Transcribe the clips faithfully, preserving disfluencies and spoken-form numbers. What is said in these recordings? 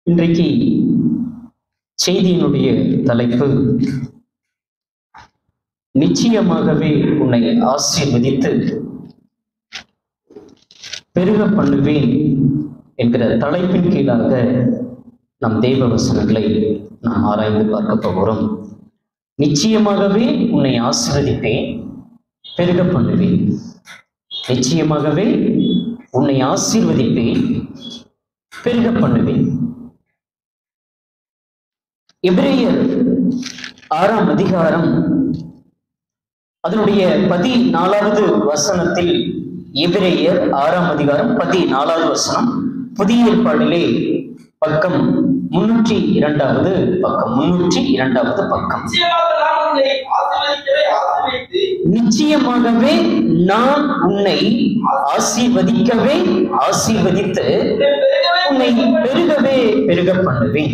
இன்றைக்கு செய்தியினுடைய தலைப்பு நிச்சயமாகவே உன்னை ஆசீர்வதித்து பெருக பண்ணுவேன் என்கிற தலைப்பின் கீழாக நம் தேவ வசனங்களை நாம் ஆராய்ந்து பார்க்க போகிறோம். நிச்சயமாகவே உன்னை ஆசீர்வதிப்பேன், பெருக பண்ணுவேன். நிச்சயமாகவே உன்னை ஆசீர்வதிப்பேன், பெருக பண்ணுவேன். எபிரேயர் ஆறாம் அதிகாரம் அதனுடைய பதினாலாவது வசனத்தில், எபிரேயர் ஆறாம் அதிகாரம் பதினாலாவது வசனம், புதிய ஏற்பாடிலே பக்கம் முன்னூற்றி இரண்டாவது பக்கம் முன்னூற்றி இரண்டாவது பக்கம். நிச்சயமாகவே நான் உன்னை ஆசீர்வதிக்கவே ஆசீர்வதித்து உன்னை பெருகவே பெருக பண்ணுவேன்.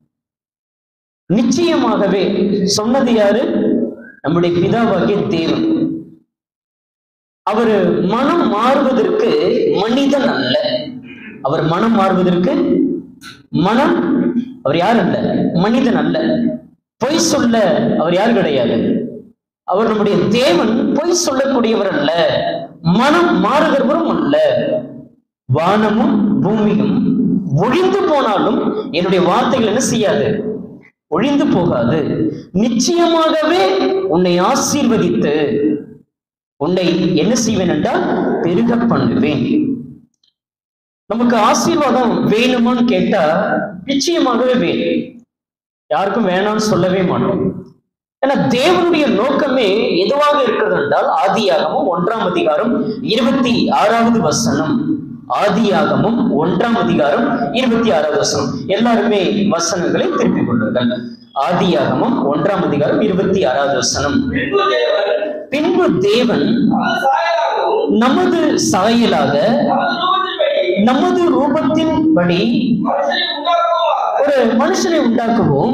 நிச்சயமாகவே சொன்னது யாரு? நம்முடைய பிதாவாகிய தேவன். அவர் மனம் மாறுவதற்கு மனிதன் அல்ல. அவர் மனம் மாறுவதற்கு மனம் அவர் யார் அல்ல, மனிதன் அல்ல. பொய் சொல்ல அவர் யார் கிடையாது. அவர் நம்முடைய தேவன் பொய் சொல்லக்கூடியவர் அல்ல, மனம் மாறுகிறவரும் அல்ல. வானமும் பூமியும் ஒழிந்து போனாலும் என்னுடைய வார்த்தைகள் என்ன செய்யாது, ஒழிந்து போகாது. நிச்சயமாகவே உன்னை ஆசீர்வதித்து உன்னை என்ன செய்வேன் என்றால் பெருக பண்ணுவேன். நமக்கு ஆசீர்வாதம் வேணுமான்னு கேட்டா நிச்சயமாகவே வேணும். யாருக்கும் வேணாம்னு சொல்லவே மாட்டோம். ஏன்னா தேவனுடைய நோக்கமே எதுவாக இருக்கிறது என்றால், ஆதியாகமும் ஒன்றாம் அதிகாரம் இருபத்தி ஆறாவது வசனம். ஆதியாகமும் ஒன்றாம் அதிகாரம் இருபத்தி ஆறாவது வசனம். எல்லாருமே வசனங்களை திருப்பிக் கொள்ளுங்கள். ஆதியாகமும் ஒன்றாம் அதிகாரம் இருபத்தி ஆறாவது வசனம். பின்பு தேவன் நமது சாயலாக நமது ரூபத்தின் படி ஒரு மனுஷனை உண்டாக்குவோம்,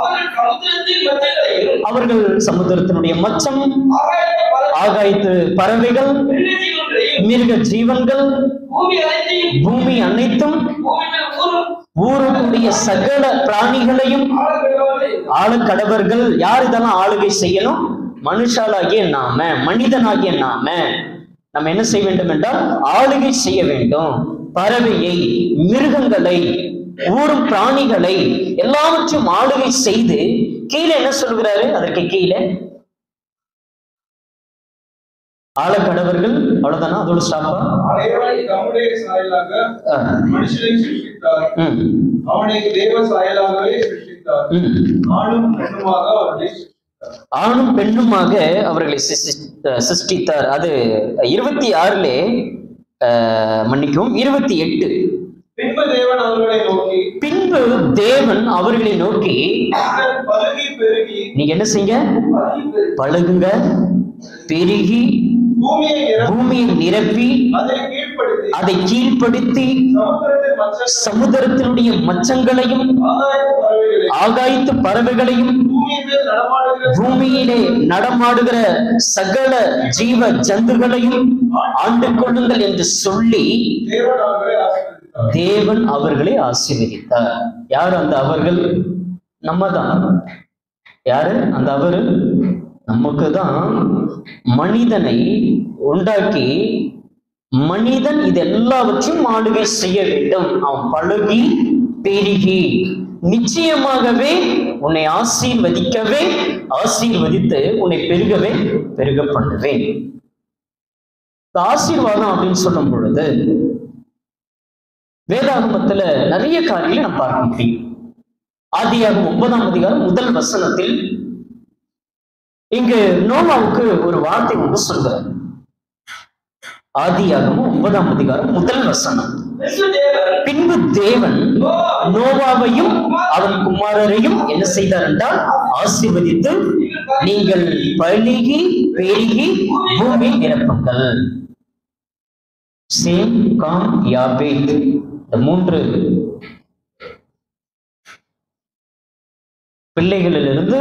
அவர்கள் சமுத்திரத்தினுடைய மச்சம், ஆகாயத்து பறவைகள், மிருக ஜீவன்கள், பூமி அனைத்தும், ஊருக்குரிய சகல பிராணிகளையும் ஆள கடவர்கள். யார் இதெல்லாம் ஆளுகை செய்யணும்? மனுஷாலாகிய நாம, மனிதனாகிய நாம. நம்ம என்ன செய்ய வேண்டும் என்றால் ஆளுகை செய்ய வேண்டும். பறவையை, மிருகங்களை, ஊரும் பிராணிகளை எல்லாவற்றையும் ஆளுகை செய்து, கீழே என்ன சொல்கிறாரு? அதற்கு கீழே ஆழக்கடவர்கள். அவ்வளவுதானா? அதோட ஸ்டாப்பா? ஆணும் பெண்ணுமாக அவர்களை சிருஷ்டித்தார். அது இருபத்தி ஆறுலே மன்னிக்கும் இருபத்தி எட்டு. பின்பு தேவன் அவர்களை நோக்கி பின்பு தேவன் அவர்களை நோக்கி நீங்க என்ன செய்யுங்க? பழகுங்க, பெருகி பூமியை நிரப்பி அதை கீழ்ப்படுத்தி சமுத்திரத்தினுடைய மச்சங்களையும் ஆகாயத்து பறவைகளையும் பூமியிலே நடமாடுகிற சகல ஜீவ ஜந்துகளையும் ஆண்டு கொள்ளுங்கள் என்று சொல்லி தேவன் அவர்களை ஆசீர்வதித்தார். யார் அந்த அவர்கள்? நம்ம தான். யாரு அந்த அவரு? நமக்கு தான். மனிதனை உண்டாக்கி மனிதன் இது எல்லாவற்றையும் ஆளுகை செய்ய வேண்டும். அவன் பழகி பெருகி நிச்சயமாகவே உன்னை ஆசீர்வதிக்கவே ஆசீர்வதித்து உன்னை பெருகவே பெருக பண்ணுவேன். ஆசீர்வாதம் அப்படின்னு சொல்லும் பொழுது வேதாகமத்துல நிறைய காரியங்களை நாம் பார்க்க முடியும். ஆதியாகமம் ஒன்பதாம் அதிகாரம் முதல் வசனத்தில் இங்கு நோவாவுக்கு ஒரு வார்த்தை ஒன்று சொல்கிறார். ஆதியாகமம் ஒன்பதாம் அதிகாரம் முதல் வசனம். பின்பு தேவன் நோவாவையும் அவன் குமாரரையும் என்ன செய்தார் என்றால் ஆசீர்வதித்து, நீங்கள் பலுகி பெருகி பூமி நிரப்புங்கள். சேம், காம், யாபேத், இந்த மூன்று பிள்ளைகளிலிருந்து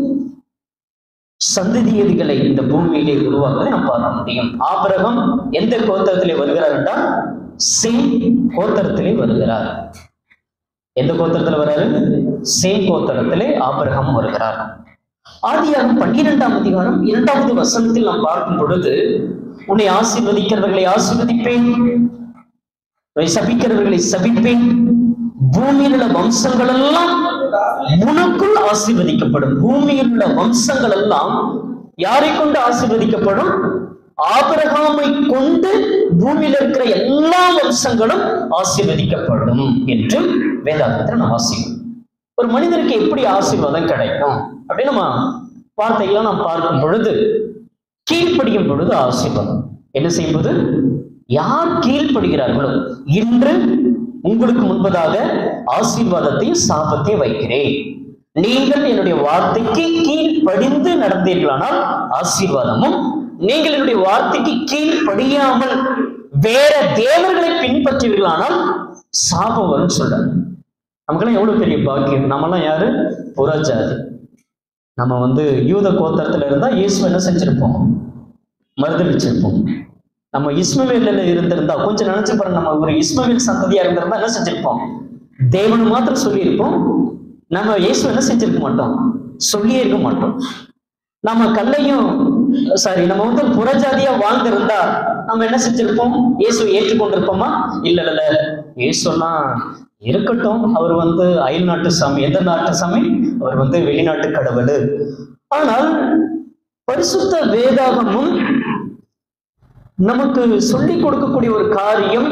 சந்ததியதிகளை இந்த பூமியிலே உருவாக்குவதை நாம் பார்க்க முடியும். ஆபிரகாம் எந்த கோத்திரத்திலே வருகிறார் என்றால் சேம் கோத்திரத்திலே வருகிறார். எந்த கோத்திரத்துல வர்றாரு? சேம் கோத்திரத்திலே ஆபிரகாம் வருகிறார். ஆதியாகமம் பன்னிரெண்டாம் அதிகாரம் இரண்டாவது வசனத்தில் நாம் பார்க்கும் பொழுது, உன்னை ஆசீர்வதிக்கிறவர்களை ஆசீர்வதிப்பேன், சபிக்கிறவர்களை சபிப்பேன், பூமியில் உள்ள வம்சங்கள் எல்லாம் உனக்குள் ஆசீர்வதிக்கப்படும். பூமியில் உள்ள வம்சங்கள் எல்லாம் யாரை கொண்டு ஆசீர்வதிக்கப்படும்? ஆபிரகாமை கொண்டு பூமியில் இருக்கிற எல்லா வம்சங்களும் ஆசீர்வதிக்கப்படும் என்று வேதாகமத்தில் நாம் வாசிக்கிறோம். ஒரு மனிதனுக்கு எப்படி ஆசீர்வாதம் கிடைக்கும் அப்படின்னு நம்ம வார்த்தைகளை நாம் பார்க்கும் பொழுது, கீழ்ப்படியும் பொழுது ஆசீர்வாதம். என்ன செய்யும்போது? யார் கீழ்ப்படுகிறார்களோ, இன்று உங்களுக்கு முன்பதாக ஆசீர்வாதத்தையும் சாபத்தையும் வைக்கிறேன், நீங்கள் என்னுடைய வார்த்தைக்கு கீழ்ப்படிந்து நடந்தீர்களானால் ஆசீர்வாதமும், நீங்கள் என்னுடைய வார்த்தைக்கு கீழ்ப்படியாமல் வேற தேவர்களை பின்பற்றுவீர்களானால் சாபம் வரும்னு சொல்றாங்க. நமக்கெல்லாம் எவ்வளவு பெரிய பாக்கியம். நம்மெல்லாம் யாரு? புறஜாதி. நம்ம வந்து யூத கோத்திரத்துல இருந்தா இயேசு என்ன செஞ்சிருப்போம்? மறுதளிச்சிருப்போம். நம்ம இஸ்மவேல்ல இருந்திருந்தா, கொஞ்சம் நினைச்சு பாருங்க, நம்ம ஒரு இஸ்மவேல் சந்ததியா இருந்திருந்தா என்ன செஞ்சிருப்போம்? தேவன் மாத்திரம் சொல்லியிருப்போம். நம்ம இயேசு என்ன செஞ்சிருக்க மாட்டோம்? சொல்லியே இருக்க மாட்டோம். நம்ம கல்லையும் சாரி நம்ம வந்து புறஜாதியா வாழ்ந்திருந்தா நம்ம என்ன செஞ்சிருப்போம்? இயேசு ஏற்றுக்கொண்டிருப்போமா? இல்ல இல்ல, இயேசுலாம் இருக்கட்டும், அவர் வந்து அயல் நாட்டு சாமி. எந்த நாட்டு சாமி? அவர் வந்து வெளிநாட்டு கடவுள். ஆனால் பரிசுத்த வேதாகமும் நமக்கு சொல்லிக் கொடுக்கக்கூடிய ஒரு காரியம்,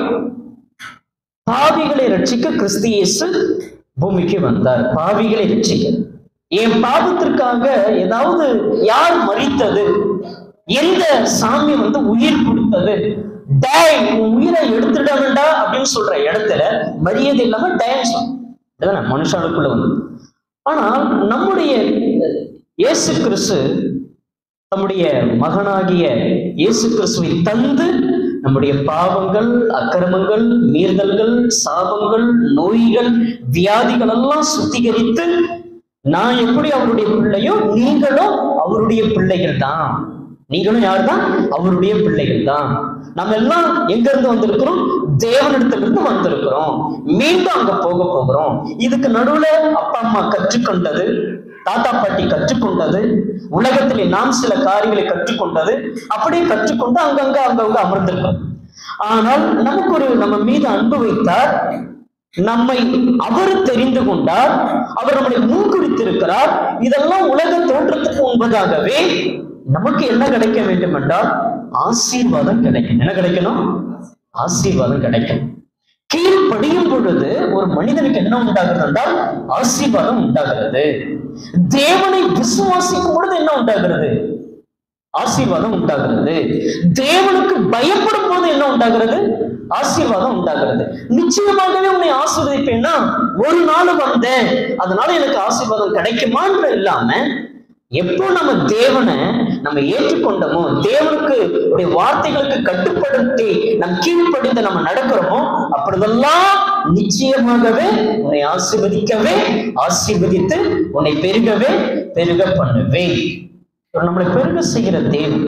பாவிகளை ரட்சிக்க கிறிஸ்து இயேசு பூமிக்கு வந்தார். பாவிகளை ரட்சிக்க. என் பாவத்திற்காக ஏதாவது யார் மரித்தது? எந்த சாமி வந்து உயிர் கொடுத்தது? டேய், உன் உயிரை எடுத்துட வேண்டாம் அப்படின்னு சொல்ற இடத்துல மரியாதை இல்லாம டேன் சொல்ல மனுஷனுக்குள்ள வந்து. ஆனால் நம்முடைய இயேசு கிறிஸ்து நம்முடைய மகனாகிய இயேசு கிறிஸ்துவை தந்து நம்முடைய பாவங்கள், அக்கிரமங்கள், மீறுதல்கள், சாபங்கள், நோய்கள், வியாதிகள் எல்லாம் சுத்திகரித்து, நான் எப்படி அவருடைய பிள்ளையோ நீங்களும் அவருடைய பிள்ளைகள் தான். நீங்களும் யார் தான்? அவருடைய பிள்ளைகள் தான். நம்ம எல்லாம் எங்க இருந்து வந்திருக்கிறோம்? தேவனிடத்திலிருந்து வந்திருக்கிறோம். மீண்டும் அங்க போக போகிறோம். இதுக்கு நடுவுல அப்பா அம்மா கற்றுக்கொண்டது, தாத்தா பாட்டி கற்றுக்கொண்டது, உலகத்திலே நாம் சில காரியங்களை கற்றுக்கொண்டது, அப்படியே கற்றுக்கொண்டு அங்கங்க அங்கங்க அமர்ந்திருக்கிறோம். ஆனால் நமக்கு ஒரு நம்ம மீது அன்பு வைத்தார், நம்மை அவர் தெரிந்து கொண்டார், அவர் நம்மளை முன்குறித்திருக்கிறார். இதெல்லாம் உலக தோற்றத்துக்கு முன்பதாகவே நமக்கு என்ன கிடைக்க வேண்டும் என்றால் ஆசீர்வாதம் கிடைக்கும். என்ன கிடைக்கணும்? ஆசீர்வாதம் கிடைக்கும். கீழ்ப்படியும் பொழுது ஒரு மனிதனுக்கு என்ன உண்டாகிறது என்றால் ஆசீர்வாதம் உண்டாகிறது. தேவனை விசுவாசிக்கும் பொழுது என்ன உண்டாகிறது? ஆசீர்வாதம் உண்டாகிறது. தேவனுக்கு பயப்படும் போது என்ன உண்டாகிறது? ஆசீர்வாதம் உண்டாகிறது. நிச்சயமாகவே உன்னை ஆசீர்வதிப்பேன்னா, ஒரு நாள் வந்தேன் அதனால எனக்கு ஆசீர்வாதம் கிடைக்குமான்னு இல்லாம, எப்போ நம்ம தேவனை நம்ம ஏற்றுக்கொண்டோமோ, தேவனுக்கு உடைய வார்த்தைகளுக்கு கட்டுப்படுத்தி நம் கீழ்ப்படிந்து நம்ம நடக்கிறோமோ, அப்பொழுதெல்லாம் நிச்சயமாகவே உன்னை ஆசீர்வதிக்கவே, ஆசீர்வதித்து உன்னை பெருகவே பெருக பண்ணுவேன். நம்மளை பெருக செய்கிற தேவன்.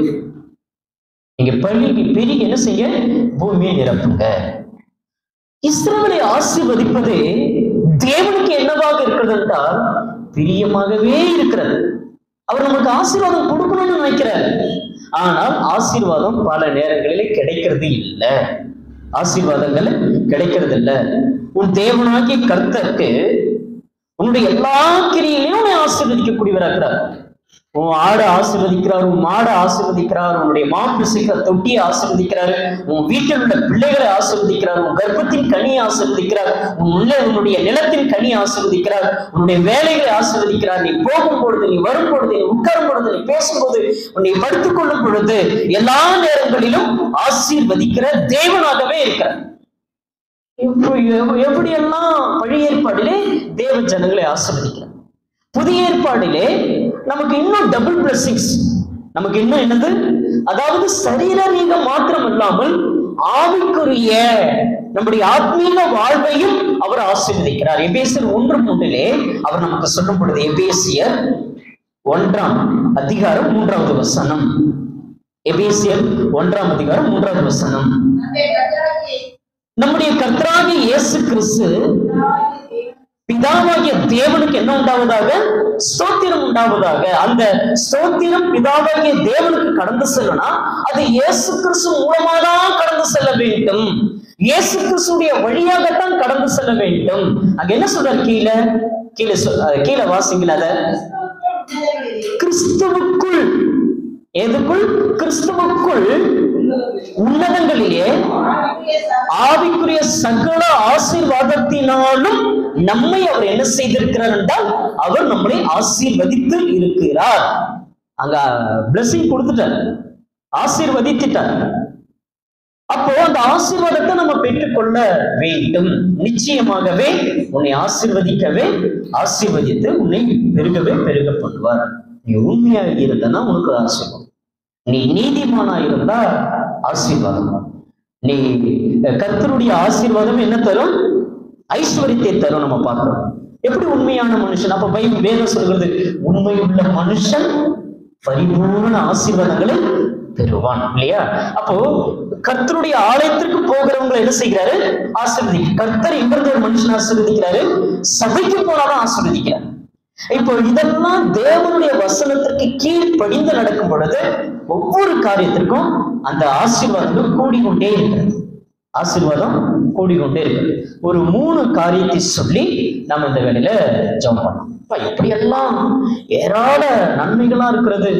நீங்க பெருகி பெருகி என்ன செய்ய? பூமியை நிரப்புங்க. இஸ்ரவேலை ஆசீர்வதிப்பது தேவனுக்கு என்னவாக இருக்கிறது என்றால் பிரியமாகவே இருக்கிறது. அவர் நமக்கு ஆசீர்வாதம் கொடுக்கணும்னு நினைக்கிறார். ஆனால் ஆசீர்வாதம் பல நேரங்களிலே கிடைக்கிறது இல்லை. ஆசீர்வாதங்கள் கிடைக்கிறது இல்லை. உன் தேவனாகிய கர்த்தருக்கு உன்னுடைய எல்லா கிரியிலையும் உன்னை ஆசீர்வதிக்கக்கூடியவராகிறார். உன் ஆடை ஆசீர்வதிக்கிறார், உன் மாடை ஆசீர்வதிக்கிறார், உன்னுடைய மாப்பு செய்கிற தொட்டியை ஆசீர்வதிக்கிறார், உன் வீட்டில் உள்ள பிள்ளைகளை ஆசீர்வதிக்கிறார், உன் கர்ப்பத்தின் கனியை ஆசீர்வதிக்கிறார், உன் உன்னுடைய நிலத்தின் கனியை ஆசீர்வதிக்கிறார், உன்னுடைய வேலைகளை ஆசீர்வதிக்கிறார். நீ போகும் பொழுது, நீ வரும் பொழுது, நீ உட்காரும் பொழுது, நீ பேசும்போது, உன்னை படுத்துக் கொள்ளும் பொழுது, எல்லா நேரங்களிலும் ஆசீர்வதிக்கிற தேவனாகவே இருக்கிறார். எப்படியெல்லாம் பழைய ஏற்பாடிலே தேவ ஜனங்களை ஆசீர்வதிக்கிறார். புதிய ஏற்பாடிலே நமக்கு இன்னும் டபுள் பிளஸிங்ஸ். நமக்கு இன்னும் என்னது? அதாவது சரீரீக மாத்திரம் இல்லாமல் ஆவிக்குரிய நம்முடைய ஆத்மீக வாழ்வையும் அவர் ஆசீர்வதிக்கிறார். எபேசியர் ஒன்று மூன்றிலே அவர் நமக்கு சொல்லும் பொழுது, எபேசியர் ஒன்றாம் அதிகாரம் மூன்றாவது வசனம். எபேசியர் ஒன்றாம் அதிகாரம் மூன்றாவது வசனம். நம்முடைய கர்த்தராகிய இயேசு கிறிஸ்து பிதாவாகிய தேவனுக்கு என்ன உண்டாவதாக? ஸ்தோத்திரம் உண்டாவதாக. அந்த ஸ்தோத்திரம் பிதாவாகிய தேவனுக்கு கடந்து செல்லணும். அது இயேசு கிறிஸ்து மூலமாக தான் கடந்து செல்ல வேண்டும். இயேசு கிறிஸ்துடைய வழியாகத்தான் கடந்து செல்ல வேண்டும். அங்க என்ன சொல்றாரு? கீழே கீழே கீழே வாசிங்கள அத. கிறிஸ்துவுக்குள், எதுக்குள்? கிறிஸ்துவுக்குள் உன்னதங்களிலே ஆவிக்குரிய சகல ஆசீர்வாதத்தினாலும் நம்மை அவர் என்ன செய்திருக்கிறார் என்றால், அவர் நம்மளை ஆசீர்வதித்து இருக்கிறார். அங்க பிளஸிங் கொடுத்துட்டார், ஆசீர்வதித்துட்டார். அப்போ அந்த ஆசீர்வாதத்தை நம்ம பெற்றுக்கொள்ள வேண்டும். நிச்சயமாகவே உன்னை ஆசீர்வதிக்கவே ஆசீர்வதித்து உன்னை பெருகவே பெருக பண்ணுவார். நீ உண்மையா இருந்தனா உனக்கு ஆசீர்வாதம், நீ நீதிமானா இருந்தா ஆசீர்வாதம். நீ கர்த்தருடைய ஆசீர்வாதம் என்ன தரும்? ஐஸ்வர்யத்தை தரும். நம்ம பார்க்கிறோம் எப்படி உண்மையான மனுஷன். அப்ப பைபிள் வேதம் சொல்கிறது, உண்மையுள்ள மனுஷன் பரிபூர்ண ஆசீர்வாதங்களை பெறுவான், இல்லையா? அப்போ கர்த்தருடைய ஆலயத்திற்கு போகிறவங்களை என்ன செய்கிறாரு? ஆசீர்வதி. கர்த்தர் இங்கிருந்து ஒரு மனுஷன் ஆசீர்வதிக்கிறாரு, சபைக்கு போனாலும் ஆசீர்வதிக்கிறார். இப்போ இதெல்லாம் தேவனுடைய வசனத்திற்கு கீழ்ப்படிந்து நடக்கும் பொழுது ஒவ்வொரு காரியத்திற்கும் அந்த ஆசீர்வாதங்கள் கூடிக்கொண்டே இருக்கிறது. ஆசீர்வாதம் கூடிக்கொண்டே இருக்கு. ஒரு மூணு காரியத்தை சொல்லி நம்ம இந்த வேலையில ஜெபம் பண்ணோம். இப்படியெல்லாம் ஏராள நன்மைகளா இருக்கிறது.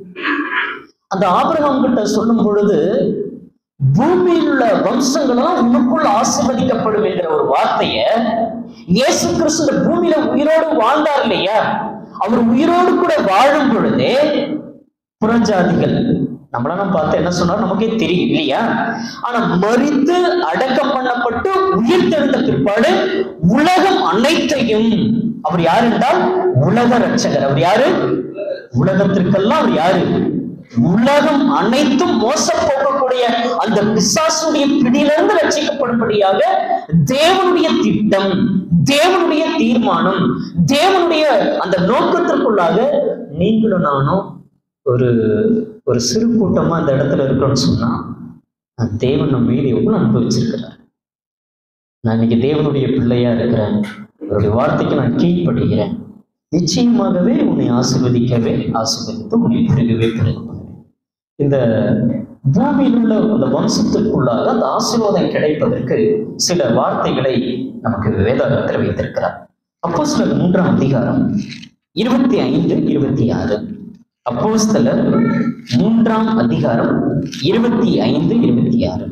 அந்த ஆபிரகாம் கிட்ட சொல்லும் பொழுது, பூமியில் உள்ள வம்சங்களும் உனக்குள் ஆசீர்வதிக்கப்படும் என்ற ஒரு வார்த்தைய இயேசு கிறிஸ்து பூமியில உயிரோடு வாழ்ந்தார் இல்லையா? அவர் உயிரோடு கூட வாழும் பொழுதே புறஜாதிகள் நம்மளெல்லாம் பார்த்து என்ன சொன்னார் நமக்கே தெரியும் இல்லையா? ஆனா மரித்து அடக்கம் பண்ணப்பட்டு உயிர் தெழுந்த பிற்பாடு உலகம் அனைத்தையும், அவர் யார் என்றால் உலக ரட்சகர். அவர் யாரு? உலகத்திற்கெல்லாம் அவர் யாரு? உலகம் அனைத்தும் மோச போக்கக்கூடிய அந்த பிசாசுடைய பிடியிலிருந்து ரட்சிக்கப்படும்படியாக தேவனுடைய திட்டம், தேவனுடைய தீர்மானம், தேவனுடைய அந்த நோக்கத்திற்குள்ளாக நீங்களும் நானும் ஒரு ஒரு சிறு கூட்டமா அந்த இடத்துல இருக்கிறோம்னு சொன்னா, தேவன் நம்ம மீது எவ்வளவு அனுபவிச்சிருக்கிறார். நான் இன்னைக்கு தேவனுடைய பிள்ளையா இருக்கிறேன், அவருடைய வார்த்தைக்கு நான் கீழ்ப்படுகிறேன். நிச்சயமாகவே உன்னை ஆசீர்வதிக்கவே ஆசீர்வதித்து உன்னை பெருகவே பெருக. இந்த பூமியில் உள்ள அந்த வம்சத்திற்குள்ளாக அந்த ஆசீர்வாதம் கிடைப்பதற்கு சில வார்த்தைகளை நமக்கு வேதாகத்தில் வைத்திருக்கிறார். அப்போஸ்தலர் மூன்றாம் அதிகாரம் இருபத்தி ஐந்து இருபத்தி ஆறு. அப்போஸ்தலர் மூன்றாம் அதிகாரம் இருபத்தி ஐந்து இருபத்தி ஆறு.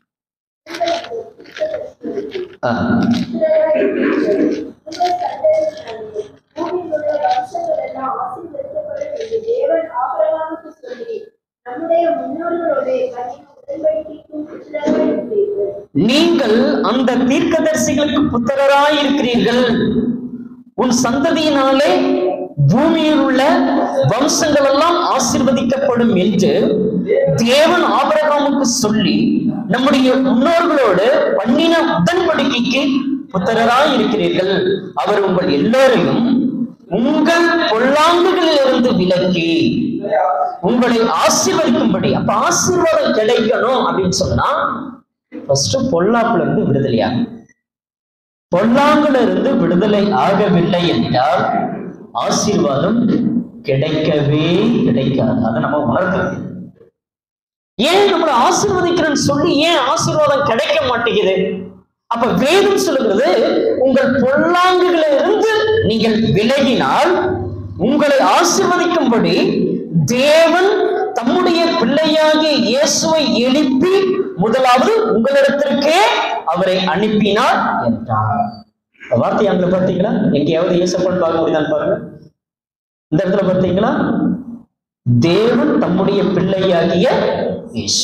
நீங்கள் அந்த தீர்க்கதரிசிகளுக்கு புத்திரராய் இருக்கிறீர்கள். உன் சந்ததியினாலே பூமியில் உள்ள வம்சங்கள் எல்லாம் ஆசீர்வதிக்கப்படும் என்று தேவன் ஆபிரகாமுக்கு சொல்லி நம்முடைய முன்னோர்களோடு பண்ணின உடன்படிக்கைக்கு புத்திரராய் இருக்கிறீர்கள். அவர் உங்கள் எல்லோரையும் உங்கள் பொல்லாங்குகளில் இருந்து விலக்கி உங்களை ஆசீர்வதிக்கும்படி. அப்ப ஆசீர்வாதம் கிடைக்கணும் அப்படின்னு சொன்னா ஃபர்ஸ்ட் பொல்லாப்புல இருந்து விடுதலையாகும். பொல்லாங்குல இருந்து விடுதலை ஆகவில்லை என்றால் ஆசீர்வாதம் கிடைக்கவே கிடைக்காது. அதை நம்ம உணர்ந்து, ஏன் நம்மளை ஆசீர்வதிக்கிறேன்னு சொல்லி ஏன் ஆசீர்வாதம் கிடைக்க மாட்டேங்குது? அப்ப வேதம் சொல்லுகிறது, உங்கள் பொல்லாங்குகளில் இருந்து நீங்கள் விலகினால் உங்களை ஆசீர்வதிக்கும்படி தேவன் தம்முடைய பிள்ளையாகிய இயேசுவை எழுப்பி முதலாவது உங்களிடத்திற்கே அவரை அனுப்பினார் என்றார். வார்த்தை அங்க பார்த்தீங்களா? எங்கேயாவது இயேசப்பன் பார்க்க முடியுதான்னு பாருங்க. இந்த இடத்துல பார்த்தீங்களா? தேவன் தம்முடைய பிள்ளையாகிய இயேசு.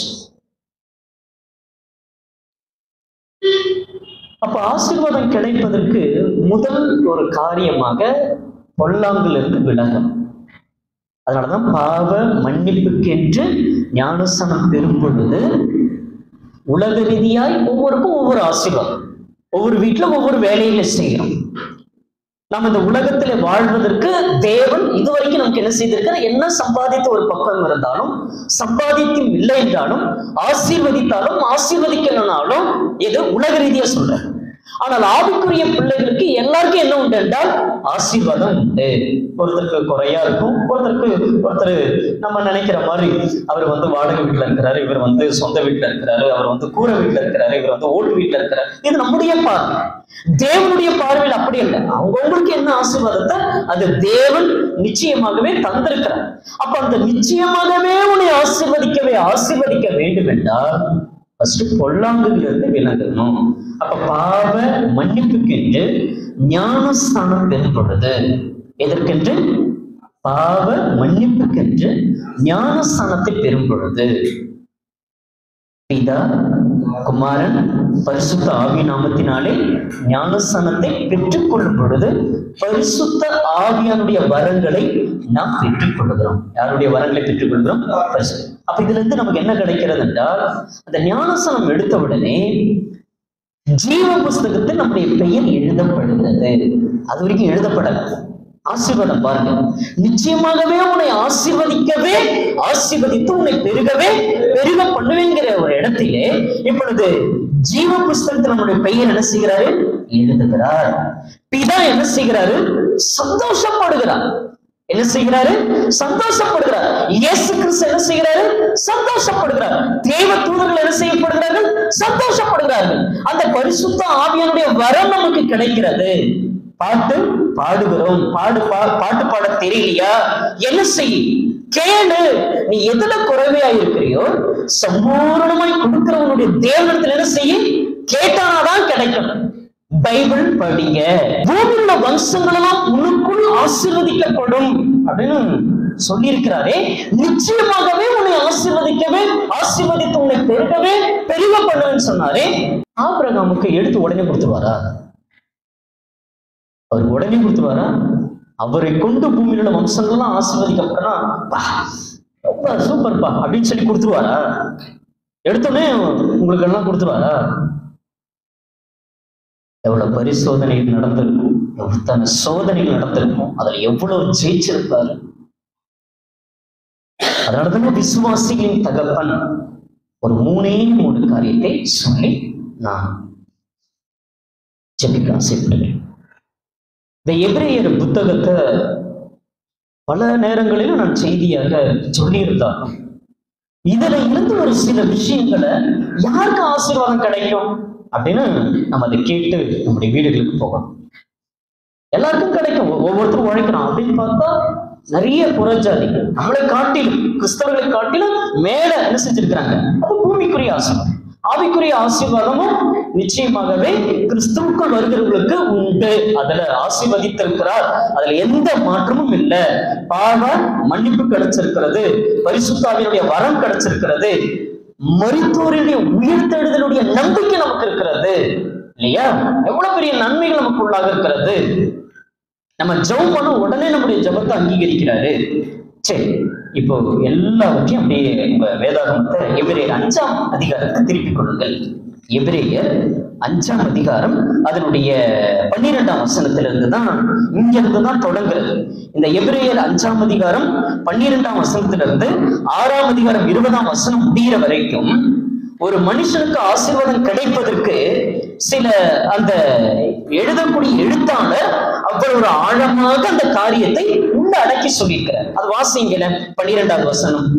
அப்ப ஆசீர்வாதம் கிடைப்பதற்கு முதல் ஒரு காரியமாக பொல்லாங்கிலிருந்து விலகும். அதனாலதான் பாவ மன்னிப்புக்கென்று ஞானஸ்நானம் பெறும் பொழுது உலக ரீதியாய் ஒவ்வொருக்கும் ஒவ்வொரு ஆசீர்வாதம், ஒவ்வொரு வீட்டுல ஒவ்வொரு வேலையில செய்யறோம். நம்ம இந்த உலகத்துல வாழ்வதற்கு தேவன் இதுவரைக்கும் நமக்கு என்ன செய்திருக்கிற, என்ன சம்பாதித்த ஒரு பக்கம் இருந்தாலும், சம்பாதித்தும் இல்லை என்றாலும், ஆசீர்வதித்தாலும் ஆசீர்வதிக்கலனாலும், இது உலக ரீதியா சொல்ற. ஆனால் ஆவிக்குரிய பிள்ளைகளுக்கு எல்லாருக்கும் என்ன உண்டு என்றால் ஆசீர்வாதம் உண்டு. ஒருத்தருக்கு குறையா இருக்கும், ஒருத்தருக்கு ஒருத்தர் நம்ம நினைக்கிற மாதிரி அவர் வந்து வாடகை வீட்டுல இருக்கிறாரு, இவர் வந்து சொந்த வீட்டுல இருக்கிறாரு, அவர் வந்து கூரை வீட்டுல இருக்கிறாரு, இவர் வந்து ஓட்டு வீட்டுல இருக்கிறாரு. இது நம்முடைய பார்வை. தேவனுடைய பார்வையில் அப்படி இல்லை. அவங்களுக்கு என்ன ஆசீர்வாதத்தை அது தேவன் நிச்சயமாகவே தந்திருக்கிறார். அப்ப அந்த நிச்சயமாகவே உன்னை ஆசீர்வதிக்கவே ஆசீர்வதிக்க வேண்டும் என்றால் பொல்லாங்குகளிலிருந்து விலகணும். அப்ப பாவ மன்னிப்புக்கென்று ஞானஸ்தானம் பெறும் பொழுது, எதற்கென்று? பாவ மன்னிப்புக்கென்று ஞானஸ்தானத்தை பெறும் பொழுது பிதா குமாரன் பரிசுத்த ஆவி நாமத்தினாலே ஞானஸ்தானத்தை பெற்றுக் கொள்ளும் பொழுது பரிசுத்த ஆவியானுடைய வரங்களை நாம் பெற்றுக் கொள்கிறோம். யாருடைய வரங்களை பெற்றுக் கொள்கிறோம்? அப்ப இதுல இருந்து நமக்கு என்ன கிடைக்கிறது என்றால், அந்த ஞானஸ்தானம் எடுத்த உடனே ஜீவ புஸ்தகத்தில் நம்முடைய பெயர் எழுதப்படுகிறது. அது வரைக்கும் எழுதப்படல. ஆசீர்வாதம் பாருங்க, நிச்சயமாகவே உன்னை ஆசீர்வதிக்கவே ஆசீர்வதித்து உன்னை பெருகவே பெருக பண்ணுவேங்கிற ஒரு இடத்திலே இப்பொழுது ஜீவ புஸ்தகத்தில் நம்முடைய பெயர் என்ன செய்கிறாரு? எழுதுகிறார். பிதா என்ன செய்கிறாரு? சந்தோஷப்படுகிறார். என்ன செய்கிறாரு? சந்தோஷப்படுகிறார். இயேசு கிறிஸ்து என்ன செய்கிறாரு? சந்தோஷப்படுகிறார். தேவ தூதர்கள் என்ன செய்யப்படுகிறார்கள்? சந்தோஷப்படுகிறார்கள். அந்த பரிசுத்த ஆவியானுடைய வரம் நமக்கு கிடைக்கிறது. பாட்டு பாடுகிறோம். பாடு பாட்டு பாட தெரியலையா? என்ன செய்ய? கேளு. நீ எதுல குறைவையா இருக்கிறியோ சம்பூர்ணமாய் கொடுக்கிறவனுடைய தேவனத்தில் என்ன செய்ய? கேட்டானாதான் கிடைக்கும். பைபிள் படிங்க. பூமியுள்ள வம்சங்கள் எல்லாம் உனக்குள் ஆசீர்வதிக்கப்படும் அப்படின்னு சொல்லி இருக்கிறாரே. நிச்சயமாகவே உன்னை ஆசீர்வதிக்கவே ஆசீர்வதித்து உன்னை பெருகவே பெருக பண்ணுவேன்னு சொன்னாரே. ஆபிரகாமுக்கு எடுத்து உடனே கொடுத்துருவாரா? அவர் உடனே கொடுத்துருவாரா? அவரை கொண்டு பூமியில் உள்ள வம்சங்கள்லாம் ஆசீர்வதிக்கப்பட்டனா ரொம்ப சூப்பர்ப்பா அப்படின்னு சொல்லி கொடுத்துருவாரா? எடுத்தோடனே உங்களுக்கு எல்லாம் கொடுத்துருவாரா? எவ்வளவு பரிசோதனைகள் நடந்திருக்கும், எவ்வளவு சோதனைகள் நடந்திருக்கும், அதுல எவ்வளவு ஜெயிச்சிருப்பாரு. அதனாலதான் விசுவாசிகளின் தகப்பன் ஒரு மூணே மூணு காரியத்தை சொல்லி நான் ஜெபிக்க ஆசைப்படுகிறேன். இந்த எபிரேயர் புத்தகத்தை பல நேரங்களிலும் நான் செய்தியாக சொல்லியிருந்தாலும் இதுல இருந்து ஒரு சில விஷயங்களை யாருக்கு ஆசீர்வாதம் கிடைக்கும் அப்படின்னு நம்ம அதை கேட்டு நம்முடைய வீடுகளுக்கு போகணும். எல்லாருக்கும் கிடைக்கும், ஒவ்வொருத்தரும் உழைக்கணும் அப்படின்னு பார்த்தா நிறைய புறஜாதிகள் நம்மளை காட்டிலும் கிறிஸ்தவர்களை காட்டிலும் மேல என்ன செஞ்சிருக்கிறாங்க. அது பூமிக்குரிய ஆசீர்வாதம். ஆவிக்குரிய ஆசீர்வாதமும் நிச்சயமாகவே கிறிஸ்துவுக்குள் வருகிறவர்களுக்கு உண்டு. அதுல ஆசீர்வதித்திருக்கிறார், அதுல எந்த மாற்றமும் இல்லை. பாவ மன்னிப்பு கிடைச்சிருக்கிறது, பரிசுத்தாவினுடைய வரம் கிடைச்சிருக்கிறது, மரித்தோருடைய உயிர்த்தெழுதலுடைய நம்பிக்கை நமக்கு இருக்கிறது இல்லையா? எவ்வளவு பெரிய நன்மைகள் நமக்கு உள்ளாக இருக்கிறது. நம்ம ஜெபம் பண்ண உடனே நம்முடைய ஜெபத்தை அங்கீகரிக்கிறாரு. சரி, இப்போ எல்லாவற்றையும் அப்படியே உங்க வேதாகமத்தை எபிரேயர் அஞ்சாம் அதிகாரத்துக்கு திருப்பிக் கொள்ளுங்கள். எபிரேயர் அஞ்சாம் அதிகாரம் அதனுடைய பன்னிரெண்டாம் வசனத்திலிருந்து தான் இங்க இருந்து தான் தொடங்குறது. இந்த எபிரேயர் அஞ்சாம் அதிகாரம் பன்னிரெண்டாம் வசனத்திலிருந்து ஆறாம் அதிகாரம் இருபதாம் வசனம் முடிகிற வரைக்கும் ஒரு மனுஷனுக்கு ஆசீர்வாதம் கிடைப்பதற்கு சில அந்த எழுதக்கூடிய எழுத்தாளர் அவ்வளவு ஒரு ஆழமாக அந்த காரியத்தை உள்ள அடக்கி சொல்லியிருக்கிறார். அது வாசிங்கல பன்னிரெண்டாவது வசனம்.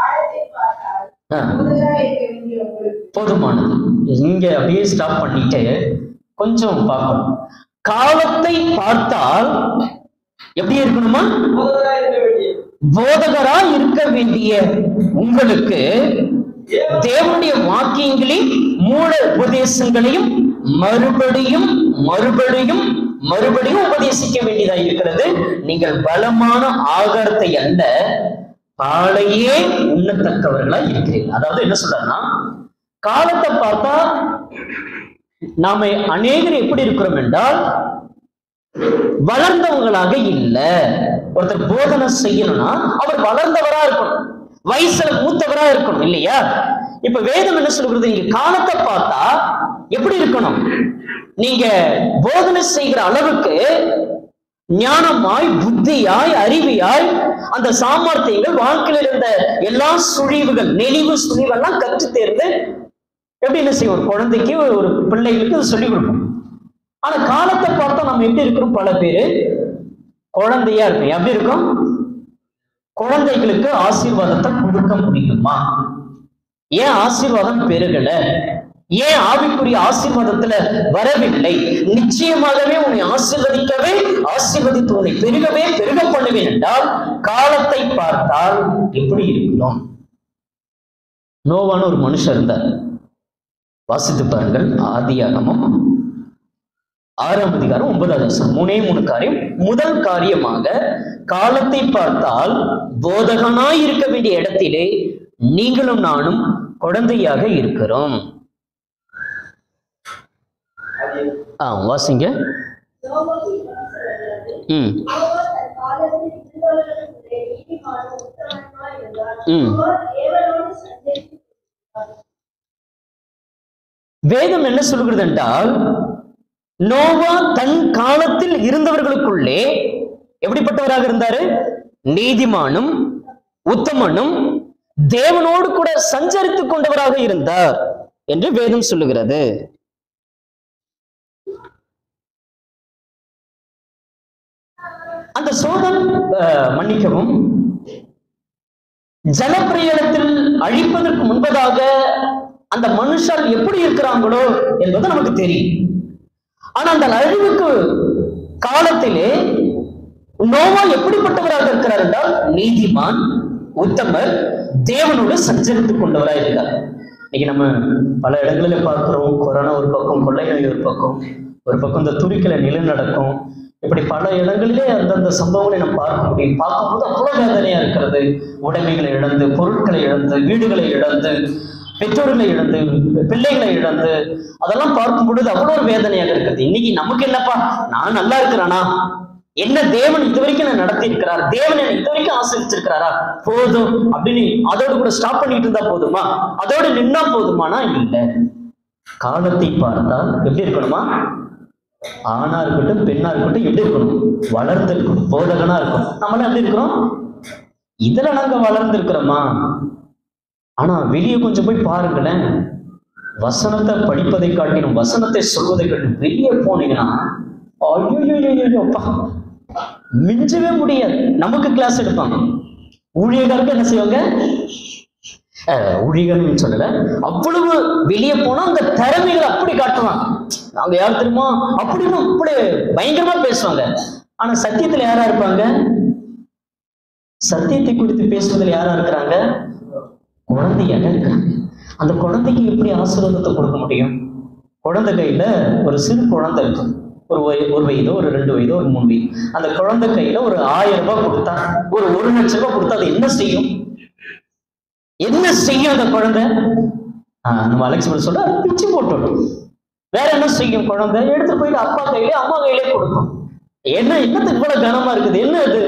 போதுமானது. இங்க அப்படியே ஸ்டாப் பண்ணிட்டு கொஞ்சம் பார்க்கணும். காலத்தை பார்த்தால் எப்படி இருக்கணுமா? போதகரா இருக்க வேண்டிய உங்களுக்கு தேவனுடைய வாக்கியங்களின் மூல உபதேசங்களையும் மறுபடியும் மறுபடியும் மறுபடியும் உபதேசிக்க வேண்டியதாக இருக்கிறது. நீங்கள் பலமான ஆகாரத்தை அல்ல பாலையே உண்ணத்தக்கவர்களா இருக்கிறீர்கள். அதாவது என்ன சொல்றேன்னா, காலத்தை பார்த்தா நாம அநேகர் எப்படி இருக்கிறோம் என்றால் வளர்ந்தவங்களாக இல்லை. ஒருத்தர் போதனை செய்யணும்னா அவர் வளர்ந்தவரா இருக்கணும், வயசுல மூத்தவரா இருக்கணும் இல்லையா? இப்ப வேதம் என்ன சொல்றது? நீங்க காலத்தை பார்த்தா எப்படி இருக்கணும்? நீங்க போதனை செய்கிற அளவுக்கு ஞானமாய் புத்தியாய் அறிவியாய் அந்த சாமர்த்தியங்கள் வாழ்க்கையில் இருந்த எல்லா சுழிவுகள் நெளிவு சுழிவெல்லாம் கற்று தேர்ந்து எப்படி என்ன செய்வோம்? குழந்தைக்கு ஒரு பிள்ளைகளுக்கு சொல்லிக் கொடுப்போம். ஆனா காலத்தை பார்த்தா நம்ம எப்படி இருக்கிறோம்? பல பேரு குழந்தையா இருக்கும். எப்படி இருக்கும்? குழந்தைகளுக்கு ஆசீர்வாதத்தை கொடுக்க முடியுமா? ஏன் ஆசீர்வாதம் பெருகல? ஏன் ஆவிக்குரிய ஆசீர்வாதத்துல வரவில்லை? நிச்சயமாகவே உன்னை ஆசீர்வதிக்கவே ஆசீர்வதித்து உன்னை பெருகவே பெருக பண்ணுவேன் என்றால் காலத்தை பார்த்தால் எப்படி இருக்கிறோம்? நோவான ஒரு மனுஷன் இருந்தார். வாசித்து பாருங்கள், ஆதியாகமம் ஆறாம் அதிகாரம் ஒன்பதாவது வசனம். மூணே மூணு காரியம். முதல் காரியமாக, காலத்தை பார்த்தால் போதகனாய் இருக்க வேண்டிய இடத்திலே நீங்களும் நானும் குழந்தையாக இருக்கிறோம். ஆ வாசிங்க. ம் ம் வேதம் என்ன சொல்கிறது என்றால், நோவா தன் காலத்தில் இருந்தவர்களுக்குள்ளே எப்படிப்பட்டவராக இருந்தாரு? நீதிமானும் உத்தமனும் தேவனோடு கூட சஞ்சரித்துக் கொண்டவராக இருந்தார் என்று வேதம் சொல்லுகிறது. அந்த சோதம் மன்னிக்கவும் ஜலப்பிரயாணத்தில் அழிப்பதற்கு முன்பதாக அந்த மனுஷர் எப்படி இருக்கிறாங்களோ என்பது நமக்கு தெரியும். ஆனா அந்த அழிவுக்கு காலத்திலே நோவா எப்படிப்பட்டவராக இருக்கிறார் என்றால், நீதிமான், உத்தமர், தேவனோடு சஞ்சரித்துக் கொண்டவராக இருக்கார். இன்னைக்கு நம்ம பல இடங்களில பார்க்கிறோம். கொரோனா ஒரு பக்கம், கொள்ளை நோய் ஒரு பக்கம், ஒரு பக்கம் இந்த துருக்கில நிலநடுக்கம், இப்படி பல இடங்களிலே அந்தந்த சம்பவங்களை நம்ம பார்க்க முடியும். பார்க்கும்போது அவ்வளவு வேதனையா இருக்கிறது. உடைமைகளை இழந்து, பொருட்களை இழந்து, வீடுகளை இழந்து, பெற்றோர்களை இழந்து, பிள்ளைகளை இழந்து, அதெல்லாம் பார்க்கும் பொழுது அவ்வளோ ஒரு வேதனையாக இருக்கிறது. இன்னைக்கு நமக்கு என்னப்பா, நான் நல்லா இருக்கிறானா? என்ன தேவன் இது வரைக்கும் நான் நடத்தி இருக்கிறார், தேவன் என்ன இது வரைக்கும் ஆசீர்வதிச்சிருக்கிறாரா, போதும் அப்படின்னு அதோடு கூட ஸ்டாப் பண்ணிட்டு இருந்தா போதுமா? அதோடு நின்னா போதுமானா? இல்லை. காலத்தை பார்த்தால் எப்படி இருக்கணுமா? ஆணா இருக்கட்டும் பெண்ணா இருக்கட்டும் எப்படி இருக்கணும்? வளர்ந்து இருக்கணும், போதகனா இருக்கணும். நம்மளாம் எப்படி இருக்கிறோம்? இதுல நாங்க வளர்ந்து இருக்கிறோமா? ஆனா வெளியே கொஞ்சம் போய் பாருங்களேன். வசனத்தை படிப்பதை காட்டிலும் வசனத்தை சொல்வதை காட்டிலும் வெளியே போனீங்கன்னா ஐயோப்பா மிஞ்சவே முடியாது. நமக்கு கிளாஸ் எடுப்பாங்க. ஊழியர்களுக்கு என்ன செய்வாங்க? ஊழியர்கள் சொல்லல, அவ்வளவு வெளியே போனா அந்த திறமைகளை அப்படி காட்டுவாங்க. நாங்க யார் தெரியுமா அப்படின்னு அப்படி பயங்கரமா பேசுவாங்க. ஆனா சத்தியத்துல யாரா இருப்பாங்க? சத்தியத்தை குறித்து பேசுவதில் யாரா இருக்கிறாங்க? குழந்தையாக இருக்காங்க. அந்த குழந்தைக்கு எப்படி ஆசீர்வாதத்தை கொடுக்க முடியும்? குழந்தை கையில ஒரு சிறு குழந்தை இருக்கு, ஒரு ஒரு வயதோ ஒரு ரெண்டு வயதோ ஒரு மூணு வயது. அந்த குழந்தை கையில ஒரு ஆயிரம் ரூபாய் கொடுத்தா, ஒரு ஒரு லட்சம் ரூபாய் கொடுத்தா அது என்ன செய்யும்? என்ன செய்யும் அந்த குழந்தை? ஆஹ் நம்ம அலெக்ஸ் சொல்ற பிச்சு போட்டுடும். வேற என்ன செய்யும்? குழந்தை எடுத்து போயிட்டு அப்பா கையிலே அம்மா கையிலே கொடுக்கும். என்ன என்னத்துக்கு இவ்வளவு கனமா இருக்குது? என்ன அது?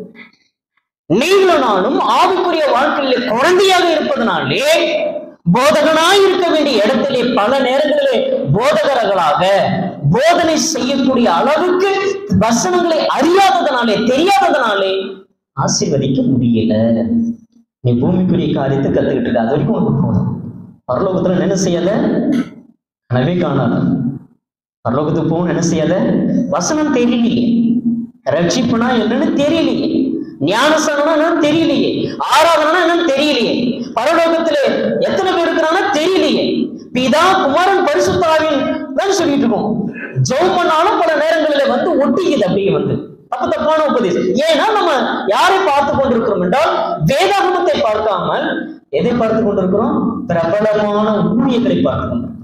நீங்களும் நானும் ஆவிக்குரிய வாழ்க்கையிலே குழந்தையாக இருப்பதனாலே போதகனாய் இருக்க வேண்டிய இடத்திலே பல நேரங்களிலே போதகர்களாக போதனை செய்யக்கூடிய அளவுக்கு வசனங்களை அறியாததனாலே, தெரியாததனாலே ஆசீர்வதிக்க முடியல. நீ பூமிக்குரிய காரியத்தை கத்துக்கிட்டு இருக்க, அது வரைக்கும் உனக்கு போதும். பரலோகத்துல என்ன செய்யாத? கனவே காணாத. பரலோகத்துக்கு போகணும் என்ன செய்யாத? வசனம் தெரியலையே, ரட்சிப்புனா என்னன்னு தெரியலையே, ஞானஸ்தானம்னா என்னன்னு தெரியலையே, ஆராதனா என்னன்னு தெரியலையே, பரலோகத்திலே எத்தனை பேர் இருக்கிறாங்கன்னா தெரியலையே. பிதா குமாரன் பரிசுத்த ஆவியின் தான் சொல்லிட்டு இருக்கோம். ஜெபம் பண்ணாலும் பல நேரங்களில வந்து ஒட்டிக்குது. அப்படியே வந்து தப்பு தப்பான உபதேசம். ஏன்னா நம்ம யாரை பார்த்து கொண்டிருக்கிறோம் என்றால் வேதாகமத்தை பார்க்காமல் எதை பார்த்து கொண்டிருக்கிறோம்? பிரபலமான ஊழியர்களை பார்த்து கொண்டிருக்கிறோம்,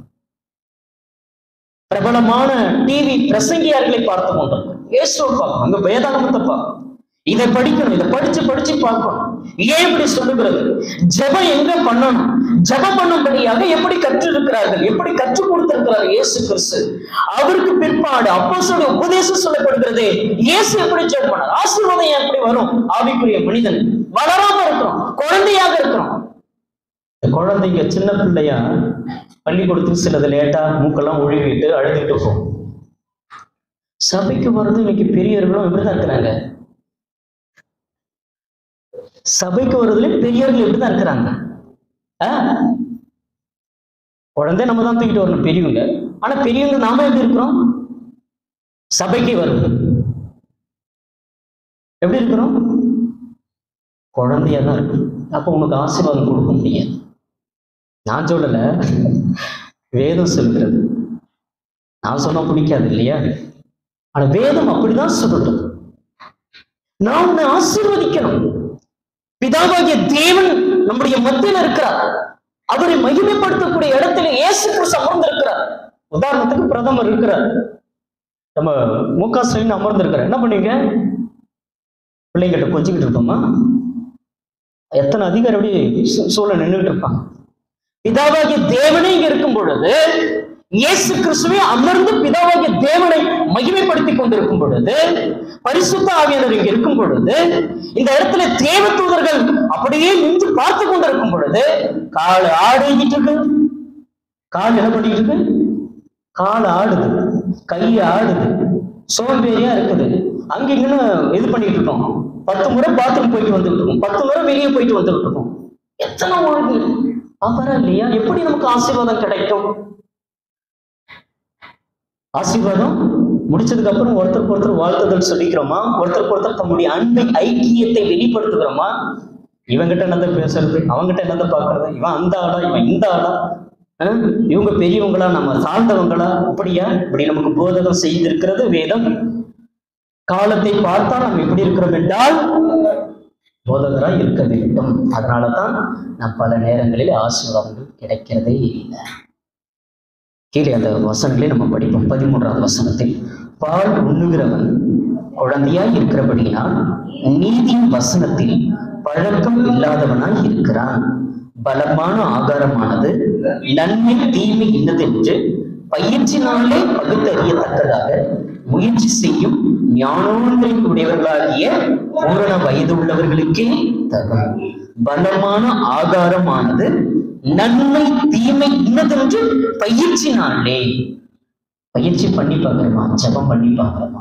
பிரபலமான டிவி பிரசங்கியார்களை பார்த்து கொண்டிருக்கிறோம். இயேசுவை பார்க்கணும், அங்க வேதாகமத்தை பார்க்கணும், இதை படிக்கணும், இதை படிச்சு படிச்சு பார்க்கணும். ஏன் இப்படி சொல்லுகிறது? ஜெபம் எங்க பண்ணணும், ஜெபம் பண்ணும்படியாக எப்படி கற்று இருக்கிறார்கள், எப்படி கற்றுக் கொடுத்திருக்கிறார்கள் இயேசு கிறிஸ்து. அவருக்கு பிற்பாடு அப்போஸ்தலருடைய உபதேசம் சொல்லப்படுகிறது. இயேசு எப்படி ஜெபம் பண்ணார்? ஆசீர்வாதம் எப்படி வரும்? ஆவிக்குரிய மனிதன் வளராம இருக்கிறோம், குழந்தையாக இருக்கிறோம். குழந்தைங்க சின்ன பிள்ளையா பள்ளிக்கூடத்துக்கு சிலது லேட்டா மூக்கெல்லாம் ஒழுகிட்டு அழுதுட்டு போகும். சபைக்கு வர்றது இன்னைக்கு பெரியவர்களும் இப்படிதான் இருக்கிறாங்க. சபைக்கு வருவதிலும் பெரியவர்கள் எப்படிதான் இருக்கிறாங்க. குழந்தை நம்ம தான் தூக்கிட்டு வரணும் பெரியவங்க. ஆனா பெரியவங்க நாம எப்படி இருக்கிறோம்? சபைக்கு வரும். எப்படி இருக்கிறோம்? குழந்தையா தான் இருக்கு. அப்போ உனக்கு ஆசீர்வாதம் கொடுக்க முடியாது. நான் சொல்லல, வேதம் சொல்கிறது. நான் சொன்னா பிடிக்காது இல்லையா? ஆனா வேதம் அப்படிதான் சொல்றது. நான் உன்னை ஆசீர்வதிக்கணும். பிதாவாகிய தேவன் நம்முடைய மத்தியில் இருக்கிறார். அவரை மகிமைப்படுத்தக்கூடிய இடத்துல இயேசு கிறிஸ்து அமர்ந்திருக்கிறார். உதாரணத்துக்கு பிரதமர் இருக்கிறார், நம்ம மு க ஸ்டாலின் அமர்ந்திருக்கிறார். என்ன பண்ணீங்க? பிள்ளைங்கிட்ட கொஞ்சிக்கிட்டு இருப்போமா? எத்தனை அதிகாரி அப்படி சூழல் நின்றுகிட்டு இருப்பாங்க. பிதாவாகிய தேவனே இங்க இருக்கும் பொழுது, இயேசு கிறிஸ்துவே அமர்ந்து பிதாவாகிய தேவனை மகிமைப்படுத்தி கொண்டிருக்கும் பொழுது, பரிசுத்த ஆவியானவர் இங்க இருக்கும் பொழுது, இந்த இடத்துல தேவ தூதர்கள் அப்படியே நின்று பார்த்து கொண்டிருக்கும் பொழுது, கால் ஆடிக்கிட்டு இருக்கு. கால் என்ன பண்ணிட்டு இருக்கு? கால் ஆடுது, கை ஆடுது, சோம்பேறியா இருக்குது. அங்க இங்கன்னு இது பண்ணிட்டு இருக்கோம். பத்து முறை பாத்ரூம் போயிட்டு வந்துட்டு இருக்கோம், பத்து முறை வெளியே போயிட்டு வந்துட்டு இருக்கோம். எத்தனை ஒழுங்கு அப்புறம் இல்லையா? எப்படி நமக்கு ஆசீர்வாதம் கிடைக்கும்? ஆசீர்வாதம் முடிச்சதுக்கு அப்புறம் ஒருத்தருக்கு ஒருத்தர் வாழ்த்துதல் சொல்லிக்கிறோமா? ஒருத்தருக்கு ஒருத்தர் தம்முடைய அன்பை ஐக்கியத்தை வெளிப்படுத்துகிறோமா? இவங்கிட்ட என்னதான் பேசுறது, அவங்கிட்ட என்னதான் பாக்குறது, இவன் அந்த ஆளா, இவன் இந்த ஆளா, இவங்க பெரியவங்களா, நம்ம சார்ந்தவங்களா, இப்படியா? இப்படி நமக்கு போதகம் செய்திருக்கிறது வேதம். காலத்தை பார்த்தால் நம்ம எப்படி இருக்கிறோம் என்றால் போதகரா இருக்க வேண்டும். அதனாலதான் நம் பல நேரங்களில் ஆசீர்வாதங்கள் கிடைக்கிறதே இல்லை. கீழே அந்த வசனங்களை நம்ம படிப்போம். பதிமூன்றாவது வசனத்தில், பால் உண்ணுகிறவன் குழந்தையாய் இருக்கிறபடியினால் நீதியின் வசனத்தில் பழக்கம் இல்லாதவனாய் இருக்கிறான். பலமான ஆகாரமானது நன்மை தீமை இன்னதென்று பயிற்சினாலே பகுத்தறியத்தக்கதாக முயற்சி செய்யும் ஞானோன்றின் உடையவர்களாகிய பூரண வயது உள்ளவர்களுக்கே தகும். பலமான ஆகாரமானது நன்மை தீமை இன்னதென்று பயிற்சினாலே. பயிற்சி பண்ணி பார்க்கிறோமா? ஜபம் பண்ணி பார்க்கிறோமா?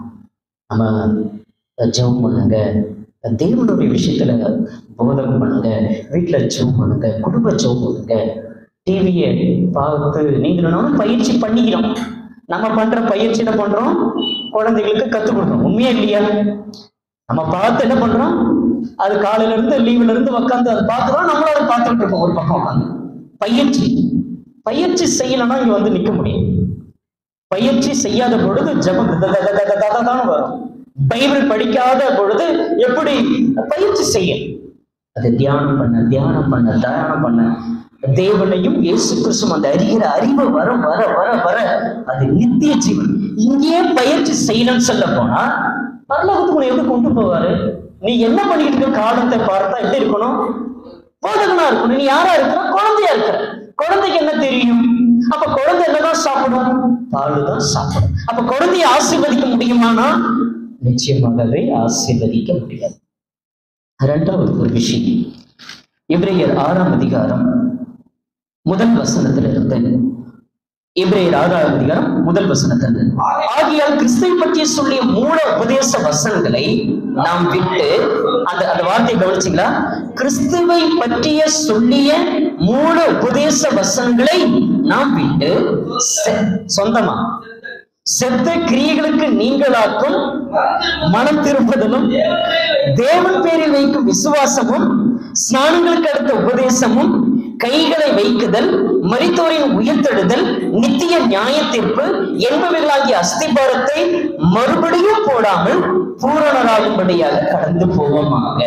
நம்ம ஜபம் பண்ணுங்க, தேவனுடைய விஷயத்துல போதகம் பண்ணுங்க, வீட்டுல ஜபம் பண்ணுங்க, குடும்ப ஜபம் பண்ணுங்க. டிவியை பார்த்து நீங்களும் பயிற்சி பண்ணிக்கிறோம். நம்ம பண்ற பயிற்சி என்ன பண்றோம்? குழந்தைகளுக்கு கத்துக் கொடுக்கணும். உண்மையா இல்லையா? நம்ம பார்த்து என்ன பண்றோம்? அது காலையில இருந்து லீவுல இருந்து உட்காந்து அதை பார்த்துதான் நம்மளும் அதை பார்த்துட்டு இருக்கோம். ஒரு பக்கம் உட்காந்து பயிற்சி பயிற்சி செய்யலன்னா இங்க வந்து நிக்க முடியும். பயிற்சி செய்யாத பொழுது ஜபம் தான் வரும். பைபிள் படிக்காத பொழுது எப்படி பயிற்சி செய்ய? அதை தியானம் பண்ண தியானம் பண்ண தியானம் பண்ண தேவனையும் இயேசு கிறிஸ்துவும் அந்த அறிகிற அறிவு வர வர வர வர அது நித்திய ஜீவன். இங்கேயே பயிற்சி செய்யணும்னு சொல்ல போனா பரலோகத்துக்கு எப்படி கொண்டு போவாரு? நீ என்ன பண்ணிட்டு இருக்க? காலத்தை பார்த்தா எப்படி இருக்கணும்? போதகனா இருக்கணும். நீ யாரா இருக்கிற? குழந்தையா இருக்கிற. குழந்தைக்கு என்ன தெரியும்? அப்ப குழந்தை என்னதான் சாப்பிடும்? பாலுதான் சாப்பிடும். அப்ப குழந்தைய ஆசீர்வதிக்க முடியுமானா நிச்சயமாகவே ஆசீர்வதிக்க முடியாது. இரண்டாவது ஒரு விஷயம், எபிரேயர் ஆறாம் அதிகாரம் முதல் வசனத்திலிருந்து, எபிரேயர் ஆறாம் அதிகாரம் முதல் வசனத்திலிருந்து, ஆகியால் கிறிஸ்துவை பற்றி சொல்லிய மூல உபதேச வசனங்களை நாம் விட்டு, அந்த அந்த வார்த்தையை கவனிச்சீங்களா? கிறிஸ்துவை பற்றிய சொல்லிய மூல உபதேச வசனங்களை நாம் விட்டு சொந்தமா செத்த கிரியைகளுக்கு நீங்களாக்கும் மனம் திரும்புதலும் தேவன் பேரில் வைக்கும் விசுவாசமும் ஸ்நானங்களுக்கு அடுத்த உபதேசமும் கைகளை வைக்குதல் மரித்தோரின் உயிர்த்தெழுதல் நித்திய நியாய தீர்ப்பு என்பவைகளாகிய அஸ்திபாரத்தை மறுபடியும் போடாமல் பூரணராகும்படியாக கடந்து போவோமாக.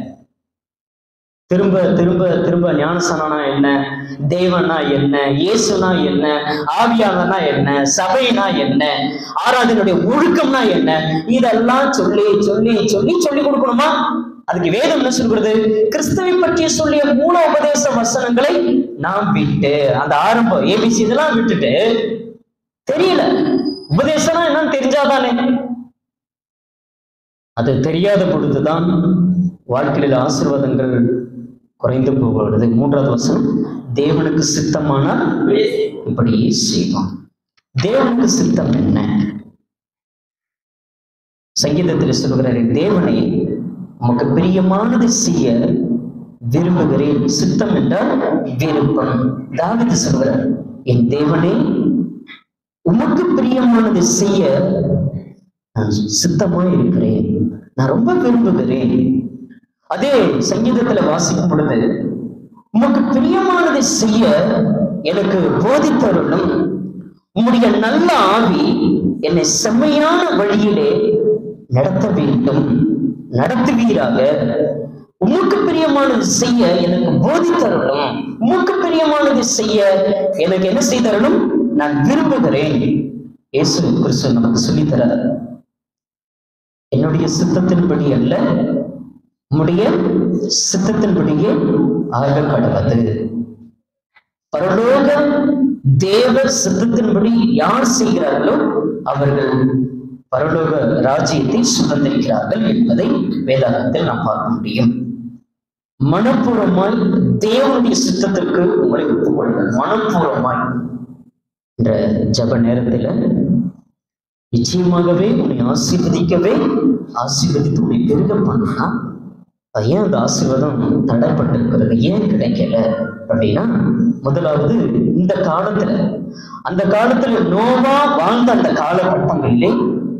திரும்ப திரும்ப திரும்ப ஞானஸ்நானம்னா என்ன, தேவனா என்ன, இயேசுனா என்ன, ஆவியானனா என்ன, சபைனா என்ன, ஆராதனுடைய ஒழுக்கம்னா என்ன, இதெல்லாம் சொல்லி சொல்லி சொல்லி சொல்லி கொடுக்கணுமா? அதுக்கு வேதம் என்ன சொல்கிறது? கிறிஸ்துவை பற்றிய சொல்லிய மூல உபதேச வசனங்களை நாம் விட்டு, அந்த ஆரம்பம் ஏபிசி இதெல்லாம் விட்டுட்டு, தெரியல உபதேசம்னா என்னன்னு தெரிஞ்சாதானே. அது தெரியாத பொழுதுதான் வாழ்க்கையில் ஆசீர்வாதங்கள் குறைந்து போகிறது. மூன்றாவது வசனம், தேவனுக்கு சித்தமானால் இப்படி செய்வோம். தேவனுக்கு சித்தம் என்ன? சங்கீதத்தில் சொல்கிறார், தேவனை உமக்கு பிரியமானதை செய்ய விரும்புகிறேன். சித்தம் என்றால் விருப்பம். தாவீது சொல்கிறார், என் தேவனே உமக்கு பிரியமானதை செய்ய நான் சித்தமாய் இருக்கிறேன், நான் ரொம்ப விரும்புகிறேன். அதே சங்கீதத்துல வாசிக்கும் பொழுது, உமக்கு பிரியமானதை செய்ய எனக்கு போதித்தருளும், உம்முடைய நல்ல ஆவி என்னை செம்மையான வழியிலே நடத்த வேண்டும், நடத்துவீராக. உமக்கு பிரியமானது செய்ய எனக்கு போதித்தருளும், உமக்கு பிரியமானது செய்ய எனக்கு என்ன செய்தருளும், நான் விரும்புகிறேன். இயேசு கிறிஸ்து நமக்கு சொல்லித்தரார், என்னுடைய சித்தத்தின்படி அல்ல, உம்முடைய சித்தத்தின்படியே ஆக கடவது. பரலோக தேவ சித்தத்தின்படி யார் செய்கிறார்களோ அவர்கள் பரலோக ராஜ்யத்தை சுதந்திரிக்கிறார்கள் என்பதை வேதாகத்தில் நாம் பார்க்க முடியும். மனப்பூர்வமாய் தேவனுடைய சித்தத்திற்கு உங்களை ஒப்புக்கொள்ளுங்கள். மனப்பூர்வமாய் என்ற ஜப நேரத்துல நிச்சயமாகவே உன்னை ஆசீர்வதிக்கவே ஆசீர்வதித்து உன்னை பெருக பண்ணா, ஏன் அந்த ஆசீர்வாதம் தடைப்பட்டிருக்கிறது, ஏன் கிடைக்கல அப்படின்னா, முதலாவது இந்த காலத்துல அந்த காலத்துல நோவா வாழ்ந்த அந்த காலகட்டங்களிலே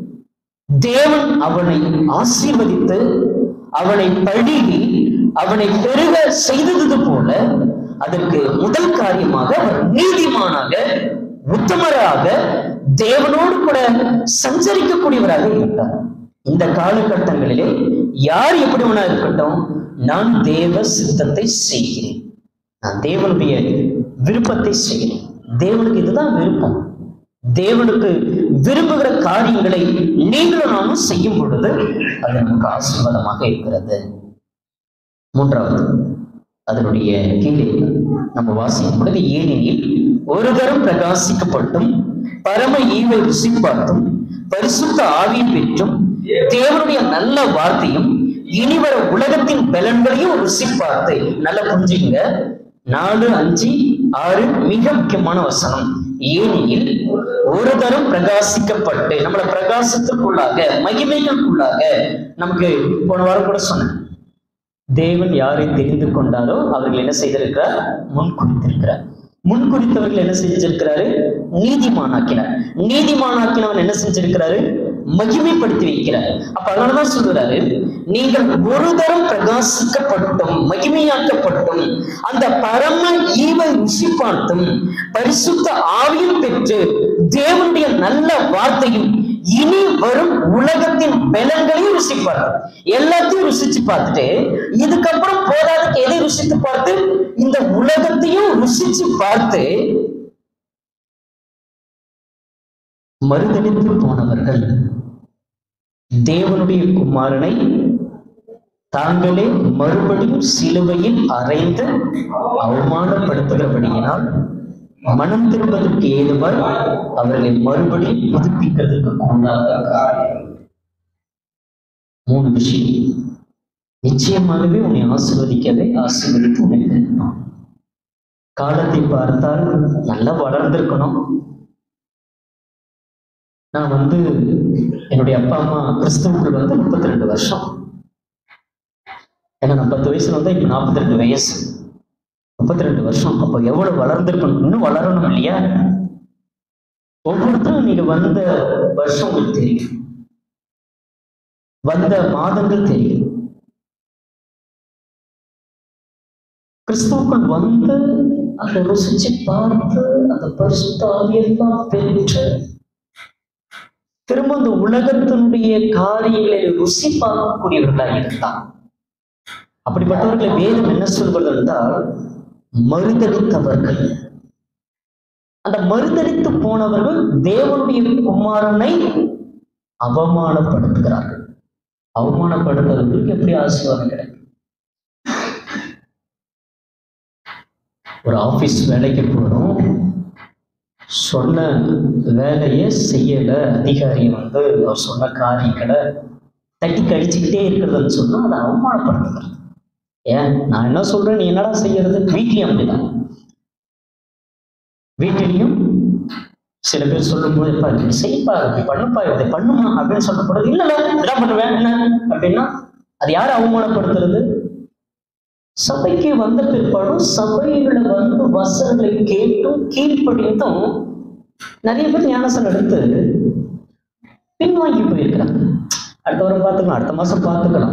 தேவன் அவனை ஆசீர்வதித்து அவனை பழகி அவனை பெருக செய்தது போல, அதற்கு முதல் காரியமாக அவர் நீதிமானாக உத்தமராக தேவனோடு கூட சஞ்சரிக்கக்கூடியவராக இருந்தார். இந்த காலகட்டங்களிலே யார் எப்படி வேணா இருக்கட்டும், நான் தேவ சித்தத்தை செய்கிறேன், நான் தேவனுடைய விருப்பத்தை செய்கிறேன். தேவனுக்கு இதுதான் விருப்பம். தேவனுக்கு விரும்புகிற காரியங்களை நீங்களும் நானும் செய்யும் பொழுது அது நமக்கு ஆசீர்வாதமாக இருக்கிறது. மூன்றாவது, அதனுடைய கீழே நம்ம வாசிக்கும் பொழுது, ஏனெனில் ஒரு தரம் பிரகாசிக்கப்பட்டும் பரம ஈவை ருசி பார்த்தும் பரிசுத்த ஆவியை பெற்றும் தேவனுடைய நல்ல வார்த்தையும் இனிவர உலகத்தின் பலன்களையும் ருசி பார்த்து, நல்லா புரிஞ்சுங்க, நாலு அஞ்சு ஆறு மிக முக்கியமான வசனம். ஏனெனில் ஒரு தரம் பிரகாசிக்கப்பட்டு, நம்மள பிரகாசத்துக்குள்ளாக மகிமைகளுக்குள்ளாக, நமக்கு போன வாரம் கூட சொன்னேன், தேவன் யாரை தெரிந்து கொண்டாரோ அவர்கள் என்ன செய்திருக்கிறார், முன் குறித்திருக்கிறார். முன் குறித்தவர்கள் என்ன செஞ்சிருக்கிறாரு, நீதிமானாக்கினார். நீதிமானாக்கினவன் என்ன செஞ்சிருக்கிறாரு, மகிமைப்படுத்தி வைக்கிறார். அப்ப அதனாலதான் சொல்றாரு, நீங்கள் ஒரு தரம் பிரகாசிக்கப்பட்டும் மகிமையாக்கப்பட்டும் அந்த பரம ஈவை ருசி பார்த்தும் பரிசுத்த ஆவியும் பெற்று தேவனுடைய நல்ல வார்த்தையும் இனி வரும் உலகத்தின் பலன்களையும் ருசி பார்த்து, எல்லாத்தையும் ருசிச்சு பார்த்துட்டு, இதுக்கப்புறம் போதாதுக்கு எதை ருசித்து பார்த்து, இந்த உலகத்தையும் ருசிச்சு பார்த்து மறுதளித்து போனவர்கள் தேவனுடைய குமாரனை தாங்களே மறுபடியும் சிலுவையில் அறைந்து அவமானப்படுத்துகிறபடியினால் மனம் திரும்பதற்கு ஏதுவாய் அவர்களை மறுபடியும் புதுப்பிக்கிறதுக்கு கொண்டாட மூணு விஷயம் நிச்சயமாகவே உன்னை ஆசீர்வதிக்கவே ஆசீர்வதித்து உன்னை பெறணும். காலத்தை பார்த்தால் நல்லா வளர்ந்திருக்கணும். நான் வந்து என்னுடைய அப்பா அம்மா கிறிஸ்தவர்கள் வந்து முப்பத்தி ரெண்டு வருஷம், ஏன்னா நான் பத்து வயசுல வந்து இப்ப நாற்பத்தி ரெண்டு வயசு, முப்பத்தி ரெண்டு வருஷம். அப்போ எவ்வளவு வளர்ந்திருக்கணும், இன்னும் வளரணும் இல்லையா? ஒவ்வொருத்தரும் நீங்க வந்த வருஷம் உங்களுக்கு தெரியும், வந்த மாதங்கள் தெரியும். கிறிஸ்துவுக்குள் வந்து அதை ருசிச்சு பார்த்து அந்த பரிசுத்த ஆவியெல்லாம் பெற்று திரும்ப அந்த உலகத்தினுடைய காரியங்களை ருசி பார்க்கக்கூடியவர்களாக இருந்தான். அப்படிப்பட்டவர்களை வேதம் என்ன சொல்வது என்றால், மறுதளித்தவர்கள். அந்த மறுதளித்து போனவர்கள் தேவனுடைய குமாரனை அவமானப்படுத்துகிறார்கள். அவமானப்படுத்துறவர்களுக்கு எப்படி ஆசீர்வாதம் கிடைக்கும்? ஒரு ஆபீஸ் வேலைக்கு போறோம், சொன்ன வேலையை செய்யல, அதிகாரியை வந்து அவர் சொன்ன காரியங்களை தட்டி கழிச்சுக்கிட்டே இருக்கிறதுன்னு சொன்னா அதை அவமானப்படுத்துகிறது. ஏன் நான் என்ன சொல்றேன், நீ என்னடா செய்யறது? வீட்லயும் அப்படிதான். வீட்டிலையும் சில பேர் சொல்லும் போது, எப்பா இப்படி செய்ப்பா, இப்படி பண்ணுப்பா, இதை பண்ணுமா அப்படின்னு சொல்லப்படுறது. இல்ல இதான் பண்ணுவேன் என்ன அப்படின்னா, அது யாரை அவமானப்படுத்துறது? சபைக்கு வந்த பிற்பாடும் சபையில வந்து வசனங்களை கேட்டும் கீழ்ப்படிந்தும் நிறைய பேர் ஞானசனம் எடுத்து பின்வாங்கி போயிருக்கிறாங்க. அடுத்த வாரம் பார்த்துக்கலாம், அடுத்த மாசம் பார்த்துக்கலாம்.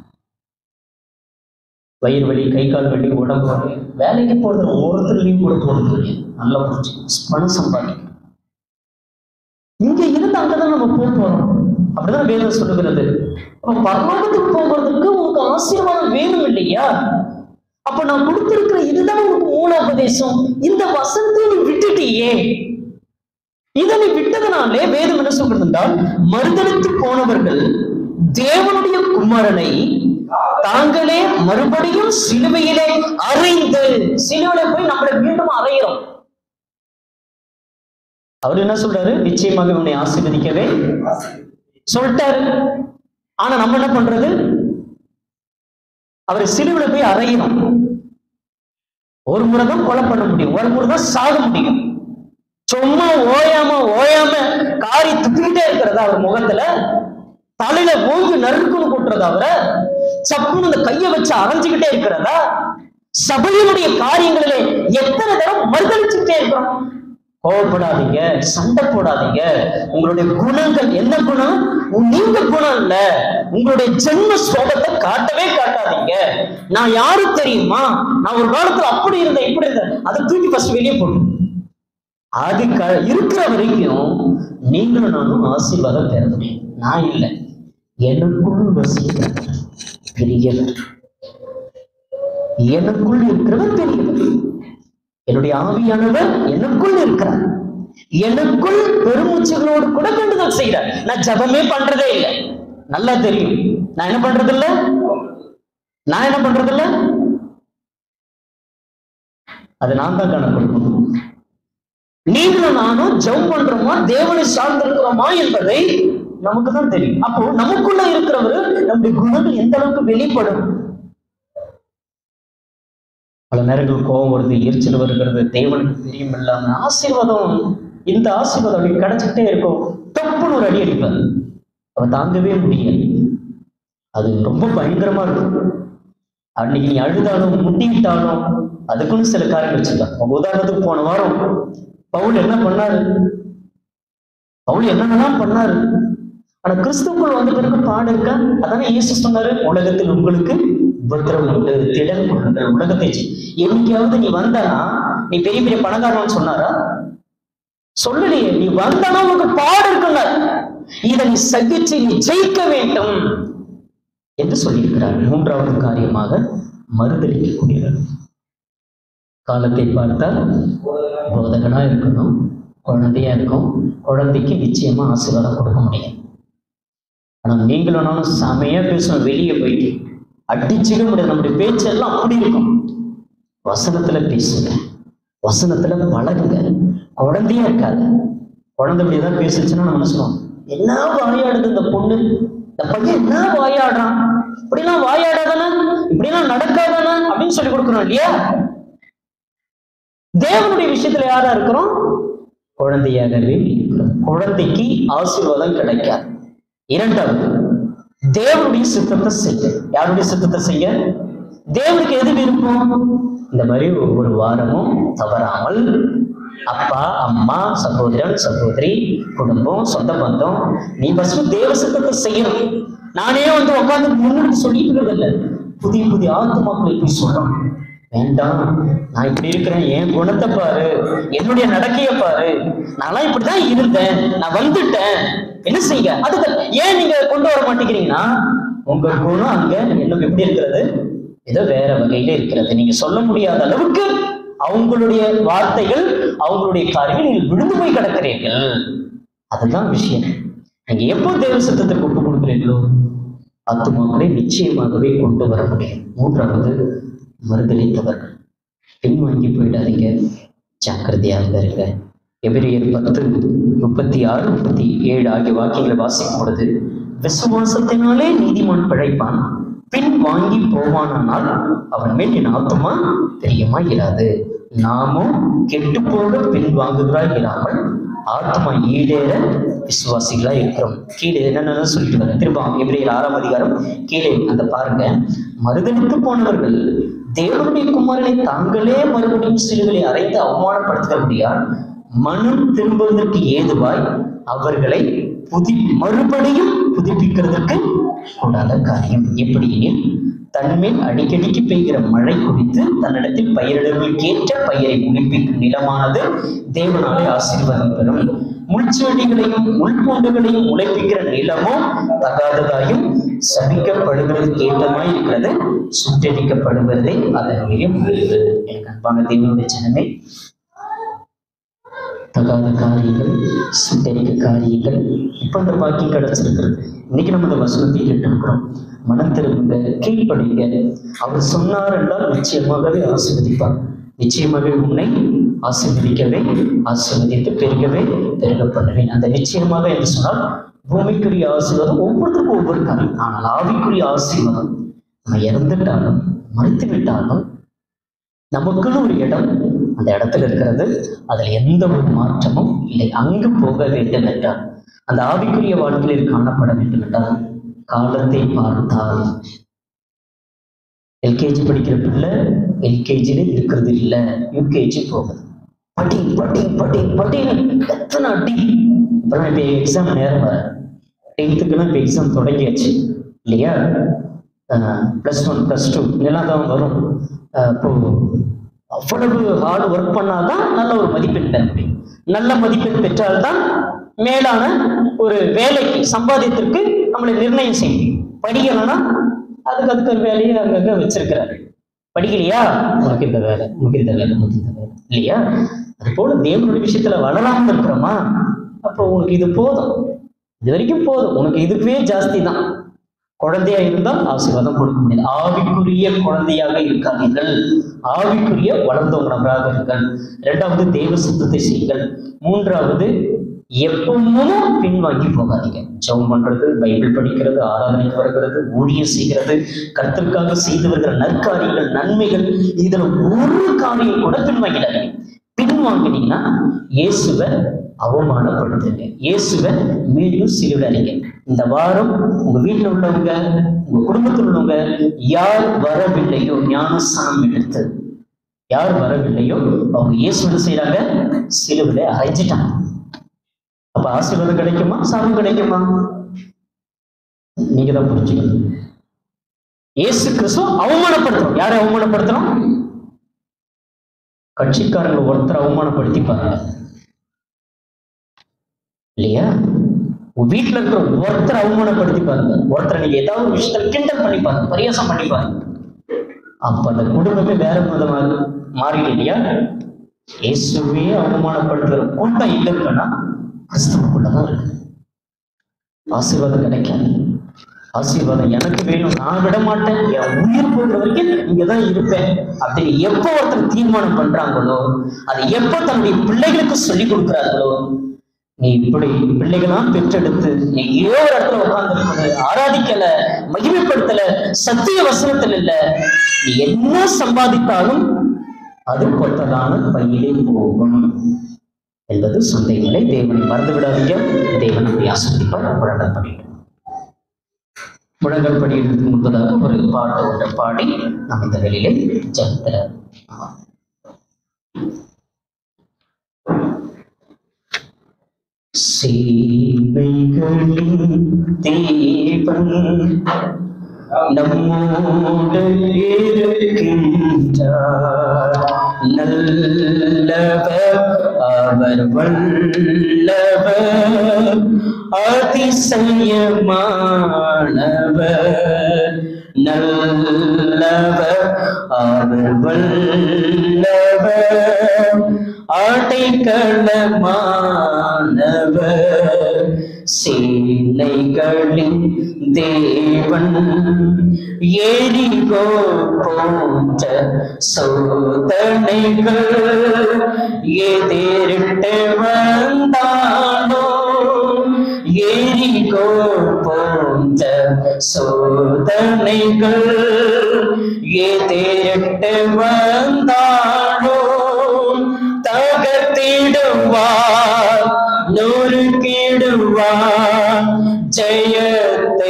வயிறு வலி, கை கால் வலி, உடம்பு வலி, வேலைக்கு போறது ஒவ்வொருத்தர் லீவ் கூட போறது நல்லா போச்சு, பணம் சம்பாதிக்கணும். இங்க இருந்து அங்கதான் நம்ம போக போறோம். அப்படிதான் வேதம் சொல்லுகிறது. அப்ப பரலோகத்துக்கு போகிறதுக்கு உங்களுக்கு ஆசீர்வாதம் வேணும் இல்லையா? அப்ப நான் கொடுத்திருக்கிற இதுதான் உங்களுக்கு மூலோபதேசம். இந்த வசனத்தை நீ விட்டுட்டியே. இதை நீ விட்டதனாலே வேதம் என்ன சொல்றது என்றால், மறுதலித்து போனவர்கள் தேவனுடைய குமாரனை தாங்களே மறுபடியும் சிலுவையிலே அறைந்து, சிலுவையில போய் நம்மளை மீண்டும் அறையிறோம். அவர் என்ன சொல்றாரு? நிச்சயமாக இவனை ஆசீர்வதிக்கவே சொல்லிட்டாரு. ஆனா நம்ம என்ன பண்றது? அவரை சிலுவையில போய் அறையிறோம். ஒரு முறை தான் கொலை பண்ண முடியும், ஒரு முறை தான் சாக முடியும். சும்மா ஓயாம ஓயாம காரி துப்பிக்கிட்டே இருக்கிறதா அவர் முகத்துல? தலையில ஓங்கி நறுக்குன்னு கொட்டுறதா? அவரை சப்புன்னு இந்த கையை வச்சு அரைஞ்சுக்கிட்டே இருக்கிறதா? சபையினுடைய காரியங்களிலே எத்தனை தடவை மறுதளிச்சுக்கிட்டே இருக்கிறோம். கோவப்படாதீங்க, சண்டை போடாதீங்க. உங்களுடைய குணங்கள் என்ன குணம்? நீங்க குணம் இல்ல, உங்களுடைய ஜென்ம ஸ்வபாவத்தை காட்டவே காட்டாதீங்க. நான் யாரு தெரியுமா? நான் ஒரு காலத்துல அப்படி இருந்தேன், இப்படி இருந்தேன். அதை தூக்கி ஃபர்ஸ்ட் வெளியே போடு. அது இருக்கிற வரைக்கும் நீங்களும் நானும் ஆசீர்வாதம் பெற முடியும். நான் இல்லை, எனக்குள் வசிக்கிறவர் பெரியவர், எனக்குள் இருக்கிறவர் பெரியவர். என்னுடைய ஆவியானவர் எனக்குள் இருக்கிறார். எனக்குள் பெருமூச்சுகளோடு கூட கொண்டுதான் செய்கிறார். நான் ஜபமே பண்றதே இல்லை, நல்லா தெரியும். நான் என்ன பண்றது இல்ல நான் என்ன பண்றது இல்ல அது நான் தான் கணக்கு. நீங்களும் நானும் ஜெபம் பண்றோமா, தேவனை சார்ந்திருக்கிறோமா என்பதை நமக்கு தான் தெரியும். அப்போ நமக்குள்ள இருக்கிறவரு நம்முடைய குணங்கள் எந்த அளவுக்கு வெளிப்படும். பல நேரங்கள் கோபம் வருது, எரிச்சல் வருகிறது, தேவனுக்கு தெரியும் இல்லாம ஆசீர்வாதம், இந்த ஆசீர்வாதம் அப்படி கிடைச்சிக்கிட்டே இருக்கும். தப்புன்னு ஒரு அடி அடிப்பார், அவ தாங்கவே முடியாது. அது ரொம்ப பயங்கரமா இருக்கும். அன்னைக்கு நீ அழுதாலும் முட்டிக்கிட்டாலும் அதுக்குன்னு சில காரியங்கள் வச்சுக்கலாம். உதாரணத்துக்கு போன வாரம் பவுல் என்ன பண்ணாரு? பவுல் என்னென்னலாம் பண்ணாரு? ஆனா கிறிஸ்துக்குள் வந்த பிறகு பாடு இருக்கா? அதானே இயேசு சொன்னாரு, உலகத்தில் உங்களுக்கு உபத்திரம் உண்டு, திடன் கொள்ளுங்கள். உலகத்தை என்னைக்காவது நீ வந்தானா நீ பெரிய பெரிய பணக்காரன் சொன்னாரா? சொல்லலையே. நீ வந்தானா உனக்கு பாடு இருக்குல்ல, இதை நீ சகிச்சு நீ ஜெயிக்க வேண்டும் என்று சொல்லியிருக்கிறார். மூன்றாவது காரியமாக மறுதலிக்கக்கூடியவர். காலத்தை பார்த்தால் போதகனா இருக்கணும், குழந்தையா இருக்கும். குழந்தைக்கு நிச்சயமா ஆசீர்வாதம் கொடுக்க முடியும். ஆனா நீங்களும் நானும் செமையா பேசணும், வெளியே போயிட்டு அடிச்சுக்க முடியாது. நம்முடைய பேச்செல்லாம் அப்படி இருக்கும். வசனத்துல பேசுங்க, வசனத்துல பழகுங்க. குழந்தையா இருக்காது. குழந்தை அப்படியேதான் பேசுச்சுன்னா நம்ம சொல்லுவோம், என்ன வாயாடுது இந்த பொண்ணு, இந்த பையன் என்ன வாயாடுறான், இப்படிலாம் வாயாடாதானே, இப்படிலாம் நடக்காதானே அப்படின்னு சொல்லி கொடுக்கணும் இல்லையா? தேவனுடைய விஷயத்துல யாரா இருக்கிறோம்? குழந்தையாகவே இருக்கிறோம். குழந்தைக்கு ஆசீர்வாதம் கிடைக்காது. இரண்டாவது, தேவனுடைய சித்தத்தை செய்ய. யாருடைய சித்தத்தை செய்ய? தேவனுக்கு எது விருப்பம்? இந்த மாதிரி ஒவ்வொரு வாரமும் தவறாமல் அப்பா, அம்மா, சகோதரன், சகோதரி, குடும்பம், சொந்த பந்தம், நீ ஃபர்ஸ்ட் தேவ சித்தத்தை செய்யணும். நானே வந்து உட்காந்து முன்னாடி சொல்லிட்டு இல்லை, புதிய புதிய ஆத்மாக்களை போய் சொல்லணும். வேண்டாம், நான் இப்படி இருக்கிறேன், என் குணத்தை பாரு, என்னுடைய நடக்கைய பாரு, நான்லாம் இப்படிதான் இருந்தேன், நான் வந்துட்டேன், என்ன செய்ய. அதுக்கு ஏன் நீங்க கொண்டு வர மாட்டேங்கிறீங்கன்னா, உங்க குணம் அங்க என்ன எப்படி இருக்கிறது, ஏதோ வேற வகையில இருக்கிறது. நீங்க சொல்ல முடியாத அளவுக்கு அவங்களுடைய வார்த்தைகள், அவங்களுடைய காரியங்கள் நீங்கள் விழுந்து போய் கிடக்கிறீர்கள். அதுதான் விஷயம். நீங்க எப்போ தேவ சித்தத்திற்கு ஒப்பு கொடுக்கிறீர்களோ ஆத்துமாக்களை நிச்சயமாகவே கொண்டு வர முடியும். மூன்றாவது, மறுதலித்தவர்கள். பின்வாங்கி போயிடாதீங்க, ஜாக்கிரதையாக இருங்க. எபிரேயர் பத்து முப்பத்தி ஆறு முப்பத்தி ஏழு ஆகிய வாக்கியங்களை வாசிக்கும் பொழுது, விசுவாசத்தினாலே நீதிமான் பிழைப்பான், பின் வாங்கி போவானால் அவன் மேல் என் ஆத்துமா பிரியமா இராது. நாமும் கெட்டு போக பின் வாங்குகிறாய் இராமல் ஆத்மா ஈடேற விசுவாசிகளா இருக்கிறோம். கீழே என்னென்ன சொல்லிட்டு வர திரும்ப எபிரேயர் ஆறாம் அதிகாரம் கீழே அந்த பாருங்க. மறுதலித்து போனவர்கள் தேவனுடைய குமாரனை தாங்களே மறுபடியும் சிலுவையை அறைந்து அவமானப்படுத்துகிறபடியால் மனம் திரும்புவதற்கு ஏதுவாய் அவர்களை புதி மறுபடியும் புதுப்பிக்கிறதுக்கு கூடாத காரியம். எப்படியெனில் தன்மேல் அடிக்கடிக்கு பெய்கிற மழை குறித்து தன்னிடத்தில் பயிரிடுவதற்கேற்ற பயிரை முளைப்பிக்கும் நிலமானது தேவனாலே ஆசீர்வாதம் பெறும். முள்செடிகளையும் முள்பூண்டுகளையும் முளைப்பிக்கிற நிலமும் தகாததாயும் சபிக்கப்படுவதற்கு ஏற்றமாய் இருக்கிறது, சுட்டரிக்கப்படுவதே அதனுடைய முடிவு. எனக்கு அன்பான தேவனுடைய ஜனமே, தகாத காரியங்கள், சுட்டரிக்க காரியங்கள் இப்ப அந்த பாக்கி கிடைச்சிருக்கிறது. இன்னைக்கு நம்ம இந்த வசனத்தை கேட்டிருக்கிறோம். மனம் திரும்புங்க, கீழ்ப்படிங்க. அவர் சொன்னார் என்றால் நிச்சயமாகவே ஆசீர்வதிப்பார். நிச்சயமாகவே உன்னை ஆசீர்வதிக்கவே ஆசீர்வதித்து பெருகவே பெருக பண்ணுவேன். அந்த நிச்சயமாக என்று சொன்னால் பூமிக்குரிய ஆசீர்வாதம் ஒவ்வொருத்தருக்கும் ஒவ்வொரு காரியம். ஆனால் ஆவிக்குரிய ஆசீர்வாதம் நம்ம இறந்துட்டாலும் மறைத்து விட்டாலும் நமக்குன்னு ஒரு இடம் அந்த இடத்துல இருக்கிறது. அதுல எந்த ஒரு மாற்றமும் இல்லை. அங்கு போக வேண்டும் என்றால், அந்த ஆவிக்குரிய வாழ்க்கையில் காணப்பட வேண்டும் என்றால் காலத்தை பார்த்தால், எல்கேஜி படிக்கிற பிள்ளை எல்கேஜில இருக்கிறது இல்லை, யூகேஜி போகுது. பட்டி பட்டி பட்டி பட்டின்னு எத்தனை அடி. இப்பெல்லாம் இப்போ எக்ஸாம் நேரம் வர டென்த்துக்குன்னா இப்போ எக்ஸாம் தொடங்கியாச்சு இல்லையா? ப்ளஸ் ஒன் ப்ளஸ் டூ இதெல்லாம் தான் வரும். இப்போ அவ்வளவு ஹார்டு ஒர்க் பண்ணாதான் நல்ல ஒரு மதிப்பெண் பெற முடியும். நல்ல மதிப்பெண் பெற்றால்தான் மேலான ஒரு வேலைக்கு சம்பாதியத்திற்கு நம்மளை நிர்ணயம் செய்யும். படிக்கலைன்னா அதுக்கு அதுக்கு ஒரு வேலையை அங்கங்க வச்சிருக்கிறாரு. படிக்கலையா, உனக்கு இந்த வேலை, உனக்கு இந்த வேலை, உனக்கு இந்த வேலை இல்லையா? அது போல தேவனுடைய விஷயத்துல வளராமல் இருக்கிறோமா, அப்போ உனக்கு இது போதும், இது வரைக்கும் போதும், உனக்கு இதுவே ஜாஸ்தி தான். குழந்தையா இருந்தால் ஆசீர்வாதம் கொடுக்க முடியாது. ஆவிக்குரிய குழந்தையாக இருக்காதீர்கள், ஆவிக்குரிய வளர்ந்தவங்களாக இருங்கள். இரண்டாவது, தெய்வ சுத்தத்தை செய்யுங்கள். மூன்றாவது, எப்பவும் பின்வாங்கி போகாதீங்க. ஜெபம் பண்றது, பைபிள் படிக்கிறது, ஆராதனைக்கு வருகிறது, ஊழியம் செய்கிறது, கர்த்தருக்காக செய்து வருகிற நற்காரியங்கள், நன்மைகள், இதுல ஒரு காரியம் கூட பின்வாங்கிடாதீங்க. பின்வாங்கினீங்கன்னா இயேசுவை அவமானப்படுத்துங்க, இயேசுவை மீண்டும் சிலுவிடாதீங்க. இந்த வாரம் உங்க வீட்டுல உள்ளவங்க, உங்க குடும்பத்தில் உள்ளவங்க யார் வரவில்லையோ, ஞானஸ்நானம் எடுத்து யார் வரவில்லையோ அவங்க இயேசு செய்யறாங்க, சிலுவில அரைஞ்சிட்டாங்க. அப்ப ஆசீர்வாதம் கிடைக்குமா, சாபம் கிடைக்குமா? நீங்க தான் புரிஞ்சுக்கணும். இயேசு கிறிஸ்துவ அவமானப்படுத்துறோம். யாரை அவமானப்படுத்துறோம்? கட்சிக்காரங்க ஒருத்தர் அவமானப்படுத்தி பாருங்க இல்லையா? வீட்டுல இருக்கிற ஒருத்தர் அவமானப்படுத்தி பாருங்க, ஒருத்தர் நீங்க ஏதாவது ஒரு விஷயத்த கிண்டல் பண்ணி பாருங்க, பரியாசம் பண்ணி பாருங்க, அப்ப அந்த குடும்பமே வேற விதமாக மாறிடு இல்லையா? இயேசுவே அவமானப்படுத்துற கூட்டம் இல்லைன்னா கிறிஸ்துவுக்குள்ளதான் இருக்கு. ஆசீர்வாதம் கிடைக்காது. ஆசீர்வாதம் எனக்கு வேணும், நான் விட மாட்டேன், என் உயிர் போகிற வரைக்கும் இங்கதான் இருப்பேன் அப்படின்னு எப்போ ஒருத்தர் தீர்மானம் பண்றாங்களோ, அதை எப்போ தன்னுடைய பிள்ளைகளுக்கு சொல்லி கொடுக்குறாங்களோ, நீ இப்படி பிள்ளைகளாம் பெற்றெடுத்து நீ ஏதோ ஒரு இடத்துல உட்கார்ந்து ஆராதிக்கல, மகிமைப்படுத்தல, சத்திய வசனத்தில் இல்ல, நீ என்ன சம்பாதித்தாலும் அது கொத்ததான பையிலே போகும் என்பது சொந்த நிலை. தேவனை மறந்து விடாதீங்க. தேவன் அப்படி ஆசீர்வதிப்பார். முழங்கல் படிட்டு முழங்கல் படிக்கிறதுக்கு முன்பதாக ஒரு பாட்டு ஒன்றை பாடி நாம் இந்த வேளையிலே ஜெபத்துல சேவைகளின் தேவன் நம்மோடு இருக்கின்றார். நல்லவர் அவர், வல்லவர், அதிசயமானவர். நல்லவர் அவர், வல்லவர், அடைக்கலமானவர். சேனைகளின் தேவன் எரிகோ போன்ற சோதனைகள் எதிரிட்டு வந்தானோ, எரிகோ போன்ற சோதனைகள் எதிரிட்டு வந்தானோ, தகர்த்திடுவார், நொறுக்கிடுவார், ஜெயத்தை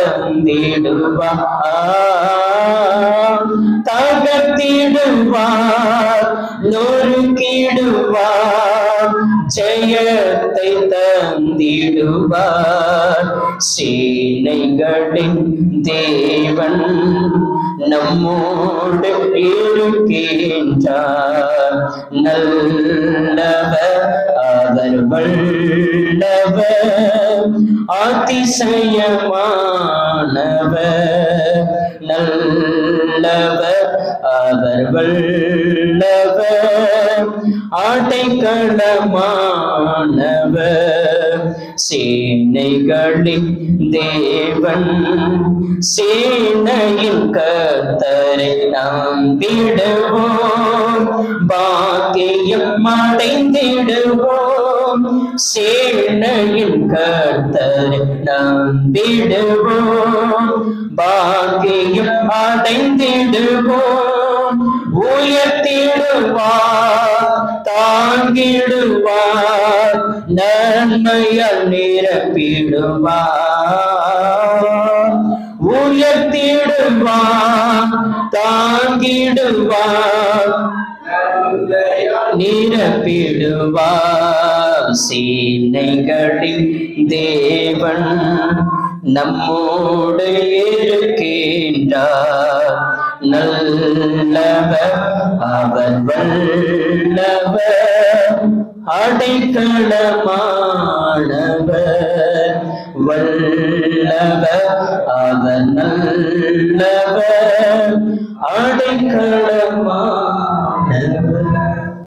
தந்திடுவார். தகர்த்திடுவார், நொறுக்கிடுவார், ஜெயத்தை தந்திடுவார். சேனைகளின் தேவன் நம்மோடு இருக்கின்றார். நல்லவர் அவர் வல்லவர் அதிசயமானவர். நல்லவர் அவர் வல்லவர் அடைக்கலமானவர். சேனைகளின் தேவன் சேனையின் கர்த்தரை நம்பிடுவோம். பாக்கியம் அடைந்திடுவோம். சேனையின் கர்த்தரை நம்பிடுவோம். பாக்கியம் அடைந்திடுவோம். உயர்த்திடுவார் தாங்கிடுவார். நன்மையால் நிரப்பிடுவார். உயர்த்திடுவார் தாங்கிடுவார். நிரப்பிடுவார். சேனைகளின் தேவன் நம்மோடு இருக்கின்றார். நல்லவர் அவர் வல்லவர் அடைக்கலமானவர். வல்லவர் அவர் நல்லவர் அடைக்கலமானவர்.